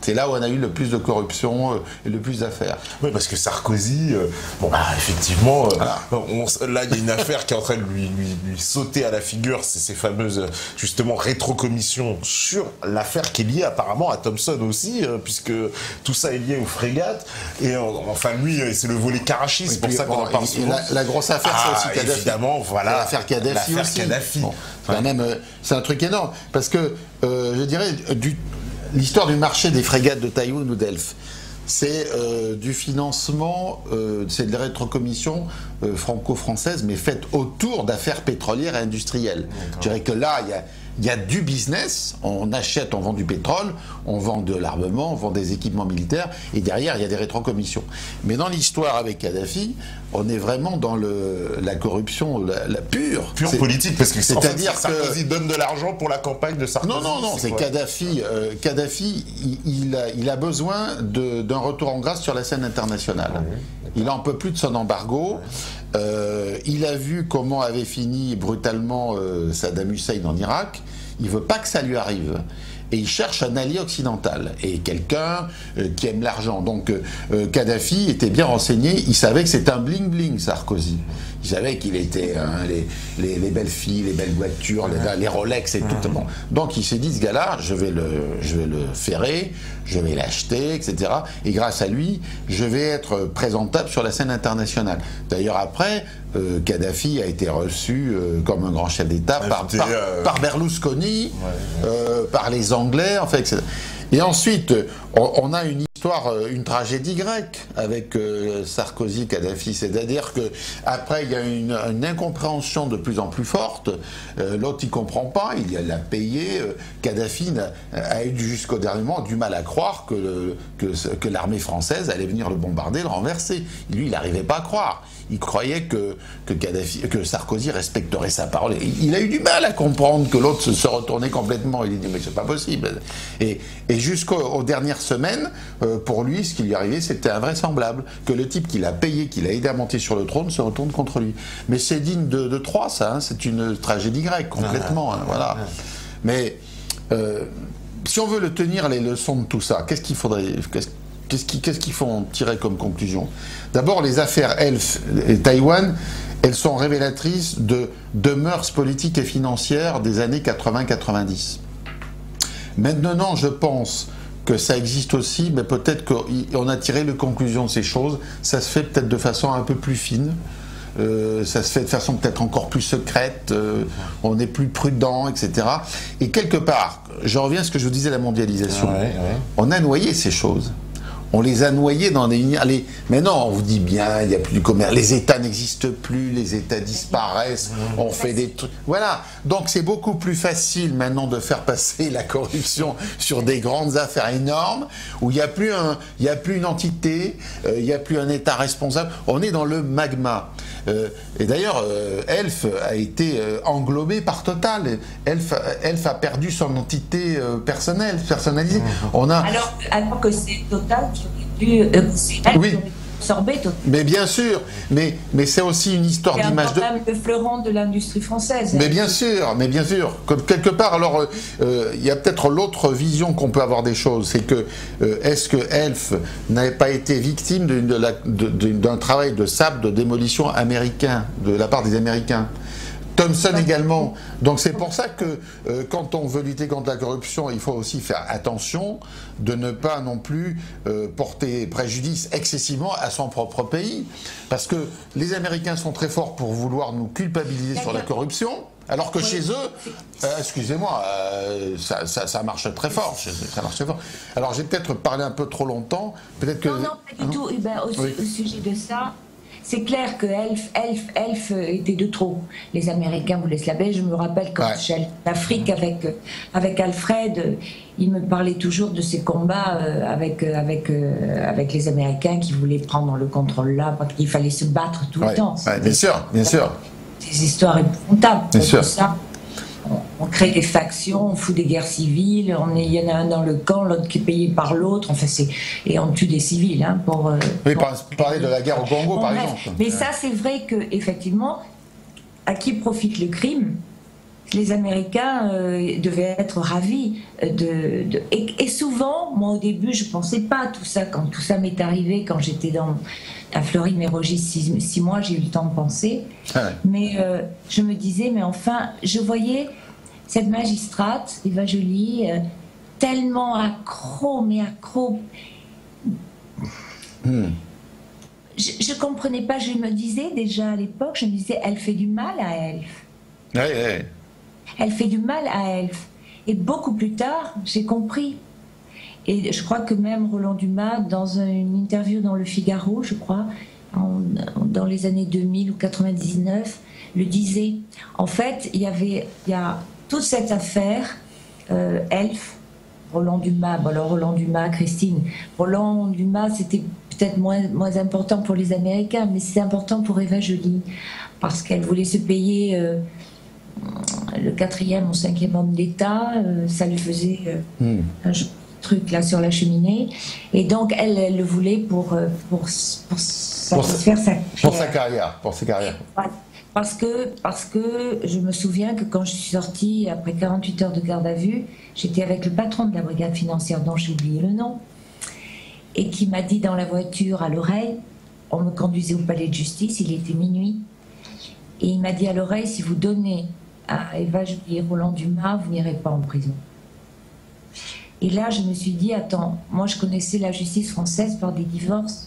C'est là où on a eu le plus de corruption euh, et le plus d'affaires. Oui, parce que Sarkozy, euh, bon, bah, effectivement, euh, voilà. on, là, il y a une affaire qui est en train de lui, lui, lui sauter à la figure, c'est ces fameuses, justement, rétrocommissions sur l'affaire qui est liée apparemment à Thomson aussi, euh, puisque tout ça est lié aux frégates. Et euh, enfin, lui, c'est le volet Karachi, c'est pour ça qu'on bon, en parle souvent. La, la grosse affaire, ah, c'est aussi Kadhafi. Évidemment, voilà. L'affaire Kadhafi aussi. Kadhafi. Bon, ouais. Même, euh, c'est un truc énorme, parce que, euh, je dirais, du... l'histoire du marché des frégates de Taïwan ou d'Elf, c'est euh, du financement, euh, c'est de la rétrocommission euh, franco-française, mais faite autour d'affaires pétrolières et industrielles. Je dirais que là, il y a, y a du business, on achète, on vend du pétrole, on vend de l'armement, on vend des équipements militaires, et derrière, il y a des rétrocommissions. Mais dans l'histoire avec Kadhafi, on est vraiment dans le, la corruption la, la pure. Pure politique, parce que c'est-à-dire en fait, que Sarkozy donne de l'argent pour la campagne de Sarkozy. Non, non, non, c'est Kadhafi. Euh, Kadhafi, il, il, a, il a besoin d'un retour en grâce sur la scène internationale. Oui, il en peut plus de son embargo. Oui. Euh, il a vu comment avait fini brutalement euh, Saddam Hussein en Irak. Il veut pas que ça lui arrive. Et il cherche un allié occidental et quelqu'un euh, qui aime l'argent. Donc euh, Kadhafi était bien renseigné, il savait que c'était un bling-bling Sarkozy. Il savait qu'il était hein, les, les, les belles filles, les belles voitures, les, les Rolex et tout. Bon. Donc il s'est dit, ce gars-là, je vais le, je vais le ferrer, je vais l'acheter, et cetera. Et grâce à lui, je vais être présentable sur la scène internationale. D'ailleurs après, euh, Kadhafi a été reçu euh, comme un grand chef d'État par, par, euh... par Berlusconi, ouais, ouais. Euh, par les Anglais, en fait, et cetera. Et ensuite, on, on a une histoire, une tragédie grecque avec euh, Sarkozy, Kadhafi, c'est-à-dire que après il y a une, une incompréhension de plus en plus forte. Euh, L'autre il comprend pas, il l'a payé. Euh, Kadhafi a, a eu jusqu'au dernier moment du mal à croire que, le, que, que l'armée française allait venir le bombarder, le renverser. Lui, il n'arrivait pas à croire. Il croyait que, que, Kadhafi, que Sarkozy respecterait sa parole. Il, il a eu du mal à comprendre que l'autre se, se retournait complètement. Il dit mais c'est pas possible. Et, et jusqu'aux dernières semaines, euh, pour lui, ce qui lui arrivait, c'était invraisemblable. Que le type qu'il a payé, qu'il a aidé à monter sur le trône, se retourne contre lui. Mais c'est digne de, de Troie, ça. Hein, c'est une tragédie grecque, complètement. Hein, voilà. Mais euh, si on veut le tenir les leçons de tout ça, qu'est-ce qu'il faudrait... Qu'est-ce, Qu'est-ce qu'ils qu'est-ce qu'ils font tirer comme conclusion? D'abord, les affaires Elf et Taïwan, elles sont révélatrices de, de mœurs politiques et financières des années quatre-vingt quatre-vingt-dix. Maintenant, je pense que ça existe aussi, mais peut-être qu'on a tiré les conclusions de ces choses. Ça se fait peut-être de façon un peu plus fine. Euh, ça se fait de façon peut-être encore plus secrète, euh, on est plus prudent, et cetera. Et quelque part, je reviens à ce que je vous disais, la mondialisation. Ouais, ouais. On a noyé ces choses. On les a noyés dans des... Allez, mais non, on vous dit bien, il n'y a plus du commerce, les États n'existent plus, les États disparaissent, on fait des trucs... Voilà, donc c'est beaucoup plus facile maintenant de faire passer la corruption sur des grandes affaires énormes, où il n'y a plus un, il n'y a plus une entité, euh, il n'y a plus un État responsable, on est dans le magma. Euh, et d'ailleurs, euh, Elf a été euh, englobé par Total. Elf, Elf a perdu son entité euh, personnelle, personnalisée. On a... Alors, alors que c'est Total qui aurait dû... Euh, oui. absorber Total. Mais bien sûr, mais, mais c'est aussi une histoire d'image de... C'est même le fleuron de l'industrie française. Mais bien sûr, mais bien sûr. Comme quelque part, alors, il euh, y a peut-être l'autre vision qu'on peut avoir des choses, c'est que euh, est-ce que Elf n'avait pas été victime d'un travail de sable de démolition américain, de la part des Américains? Thomson également. Donc c'est pour ça que euh, quand on veut lutter contre la corruption, il faut aussi faire attention de ne pas non plus euh, porter préjudice excessivement à son propre pays. Parce que les Américains sont très forts pour vouloir nous culpabiliser sur la corruption, alors que oui. chez eux, euh, excusez-moi, euh, ça, ça, ça marche très fort. Ça marche très fort. Alors j'ai peut-être parlé un peu trop longtemps. Peut-être que... Non, non, pas du tout. Eh ben, au, oui. au sujet de ça... C'est clair que Elf, Elf, Elf était de trop. Les Américains voulaient se la baisser. Je me rappelle quand ouais. j'allais en Afrique avec, avec Alfred, il me parlait toujours de ces combats avec, avec, avec les Américains qui voulaient prendre le contrôle là, qu'il fallait se battre tout ouais. le temps. Ouais, bien sûr, bien sûr. Des histoires épouvantables. Bien sûr. Ça. On crée des factions, on fout des guerres civiles, on est, il y en a un dans le camp, l'autre qui est payé par l'autre, enfin c'est, et on tue des civils. Hein, pour, euh, oui, pour parler de la guerre au Congo, bon, par bref. exemple. Mais ça, c'est vrai que effectivement, à qui profite le crime? les Américains euh, devaient être ravis. De, de et, et souvent, moi au début, je ne pensais pas à tout ça. Quand tout ça m'est arrivé, quand j'étais dans, à Fleury-Mérogis, six, six mois, j'ai eu le temps de penser. Ah ouais. Mais euh, je me disais, mais enfin, je voyais cette magistrate, Eva Joly, euh, tellement accro, mais accro. Hmm. Je ne comprenais pas, je me disais déjà à l'époque, je me disais, elle fait du mal à Elf. Oui, oui. Elle fait du mal à Elf. Et beaucoup plus tard, j'ai compris. Et je crois que même Roland Dumas, dans une interview dans Le Figaro, je crois, en, dans les années deux mille ou quatre-vingt-dix-neuf, le disait. En fait, il y avait il y a toute cette affaire, euh, Elf, Roland Dumas, bon alors Roland Dumas, Christine. Roland Dumas, c'était peut-être moins, moins important pour les Américains, mais c'est important pour Eva Joly, parce qu'elle voulait se payer... Euh, le quatrième ou cinquième homme d'État, euh, ça lui faisait euh, mm. un truc là sur la cheminée, et donc elle, elle le voulait pour, euh, pour, pour satisfaire sa, pour sa carrière. Pour sa carrière. Parce que, parce que je me souviens que quand je suis sortie, après quarante-huit heures de garde à vue, j'étais avec le patron de la brigade financière, dont j'ai oublié le nom, et qui m'a dit dans la voiture à l'oreille, on me conduisait au palais de justice, il était minuit, et il m'a dit à l'oreille, si vous donnez à Eva Joly et Roland Dumas, vous n'irez pas en prison. Et là, je me suis dit, attends, moi je connaissais la justice française par des divorces.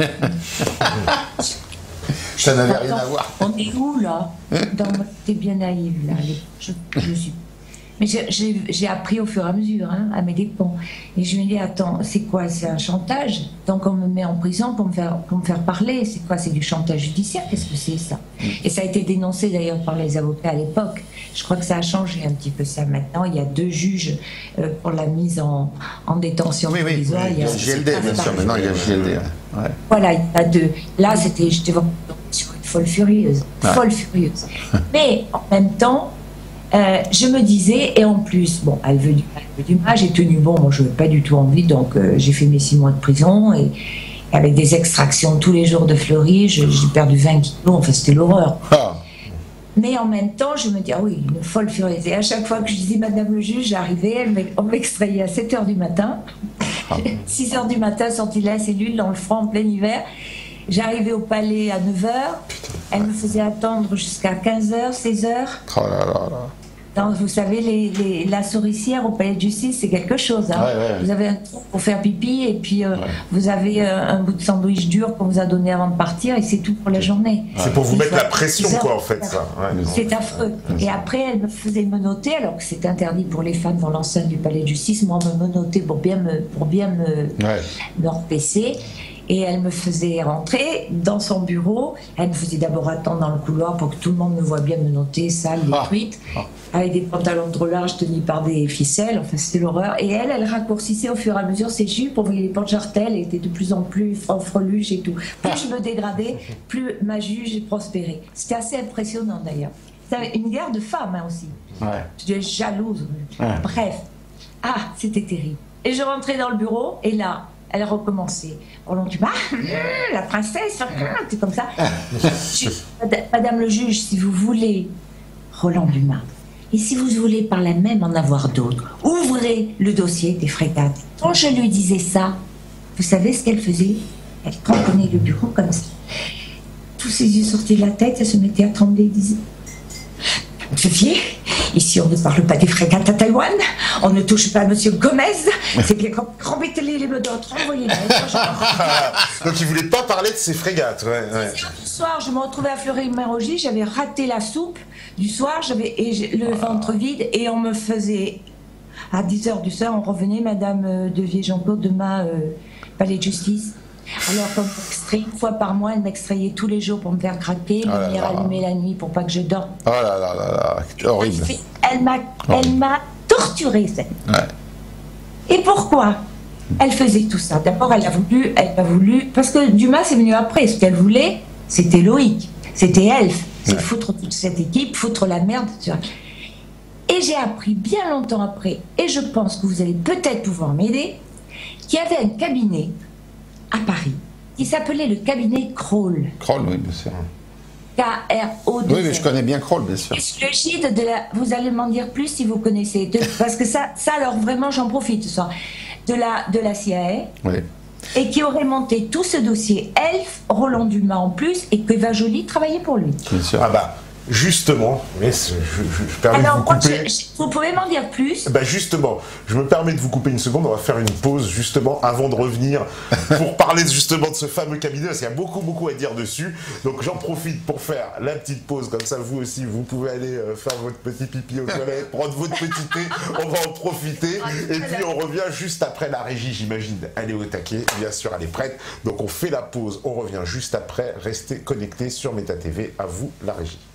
Ça n'avait rien à voir. On est où là? T'es bien naïve là. Je, je suis... Mais j'ai appris au fur et à mesure, hein, à mes dépens. Et je me dis, attends, c'est quoi? C'est un chantage? Donc on me met en prison pour me faire, pour me faire parler. C'est quoi? C'est du chantage judiciaire? Qu'est-ce que c'est ça? Et ça a été dénoncé d'ailleurs par les avocats à l'époque. Je crois que ça a changé un petit peu ça maintenant. Il y a deux juges euh, pour la mise en, en détention oui, provisoire. Oui, oui, il y a G L D, bien sûr. Maintenant, il y a G L D. Ouais. Voilà, il y a deux. Là, c'était, j'étais vraiment sur une folle furieuse. Ouais. Folle furieuse. Mais en même temps, Euh, je me disais, et en plus, bon, elle veut du, elle veut du mal, j'ai tenu bon, moi je n'avais pas du tout envie, donc euh, j'ai fait mes six mois de prison, et avec des extractions tous les jours de Fleury, j'ai perdu vingt kilos, enfin c'était l'horreur. Ah. Mais en même temps, je me dis, ah oui, une folle furieuse. Et à chaque fois que je disais, Madame le juge, j'arrivais, on m'extrayait à sept heures du matin, ah. six heures du matin, sortie de la cellule, dans le front, en plein hiver. J'arrivais au palais à neuf heures, elle me faisait attendre jusqu'à quinze heures, seize heures. Oh là là là. Donc, vous savez, les, les, la souricière au palais de justice, c'est quelque chose. Hein. Ouais, ouais. Vous avez un trou pour faire pipi, et puis euh, ouais. vous avez euh, un bout de sandwich dur qu'on vous a donné avant de partir, et c'est tout pour la journée. C'est pour vous mettre la pression, quoi, en fait, ça. Ouais. C'est affreux. Et après, elle me faisait menotter, alors que c'est interdit pour les femmes dans l'enceinte du palais de justice. Moi, me menotter pour bien me, pour bien me, ouais. me repasser. Et elle me faisait rentrer dans son bureau. Elle me faisait d'abord attendre dans le couloir pour que tout le monde me voie bien me noter, sale, détruite, ah. ah. avec des pantalons trop larges tenus par des ficelles. Enfin, c'était l'horreur. Et elle, elle raccourcissait au fur et à mesure ses jupes. On voyait les portes jartelles étaient de plus en plus freluches et tout. Plus ah. je me dégradais, plus ma juge prospérait. C'était assez impressionnant d'ailleurs. C'était une guerre de femmes hein, aussi. Ouais. J'étais jalouse. Ouais. Bref. Ah, c'était terrible. Et je rentrais dans le bureau et là, elle recommençait. Roland Dumas, la princesse, c'est comme ça. Je, Madame le juge, si vous voulez, Roland Dumas, et si vous voulez par la même en avoir d'autres, ouvrez le dossier des frégates. Quand je lui disais ça, vous savez ce qu'elle faisait? Elle cramponnait le bureau comme ça. Tous ses yeux sortaient de la tête, elle se mettait à trembler, elle disait... Xavier, ici on ne parle pas des frégates à Taïwan, on ne touche pas à Monsieur Gomez, c'est bien remettez-les les d'autres, envoyez-les. Donc il voulait pas parler de ces frégates, ouais. ouais. Le soir, je me retrouvais à Fleury-Mérogis, j'avais raté la soupe du soir, j'avais le ventre vide et on me faisait, à dix heures du soir, on revenait, Madame de Viejoncourt de ma euh, palais de justice. Alors, comme extrait, une fois par mois, elle m'extrayait tous les jours pour me faire craquer, me venir allumer la nuit pour pas que je dorme. Oh là là là là, horrible. Elle m'a, elle m'a torturée, celle. Ouais. Et pourquoi elle faisait tout ça? D'abord, elle a voulu, elle a voulu, parce que Dumas est venu après. Ce qu'elle voulait, c'était Loïc, c'était Elf, c'est ouais. foutre toute cette équipe, foutre la merde. Et j'ai appris bien longtemps après, et je pense que vous allez peut-être pouvoir m'aider, qu'il y avait un cabinet à Paris, qui s'appelait le cabinet Kroll. Kroll, oui, bien sûr. K R O deux L. Oui, mais je connais bien Kroll, bien sûr. Le guide de la... Vous allez m'en dire plus si vous connaissez. De... Parce que ça, ça, alors vraiment, j'en profite ce soir. De la, de la C I A. Oui. Et qui aurait monté tout ce dossier Elf, Roland Dumas en plus, et que Eva Joly travaillait pour lui. Bien sûr. Ah bah, justement, mais je, je, je permets Alors, de vous couper. Je, je, vous pouvez m'en dire plus? Bah justement, je me permets de vous couper une seconde, on va faire une pause justement avant de revenir pour parler justement de ce fameux cabinet, parce qu'il y a beaucoup beaucoup à dire dessus. Donc j'en profite pour faire la petite pause, comme ça vous aussi, vous pouvez aller euh, faire votre petit pipi aux toilettes, prendre votre petit thé, on va en profiter, et puis on revient juste après la régie, j'imagine. Elle est au taquet, bien sûr, elle est prête. Donc on fait la pause, on revient juste après, restez connectés sur Meta T V, à vous la régie.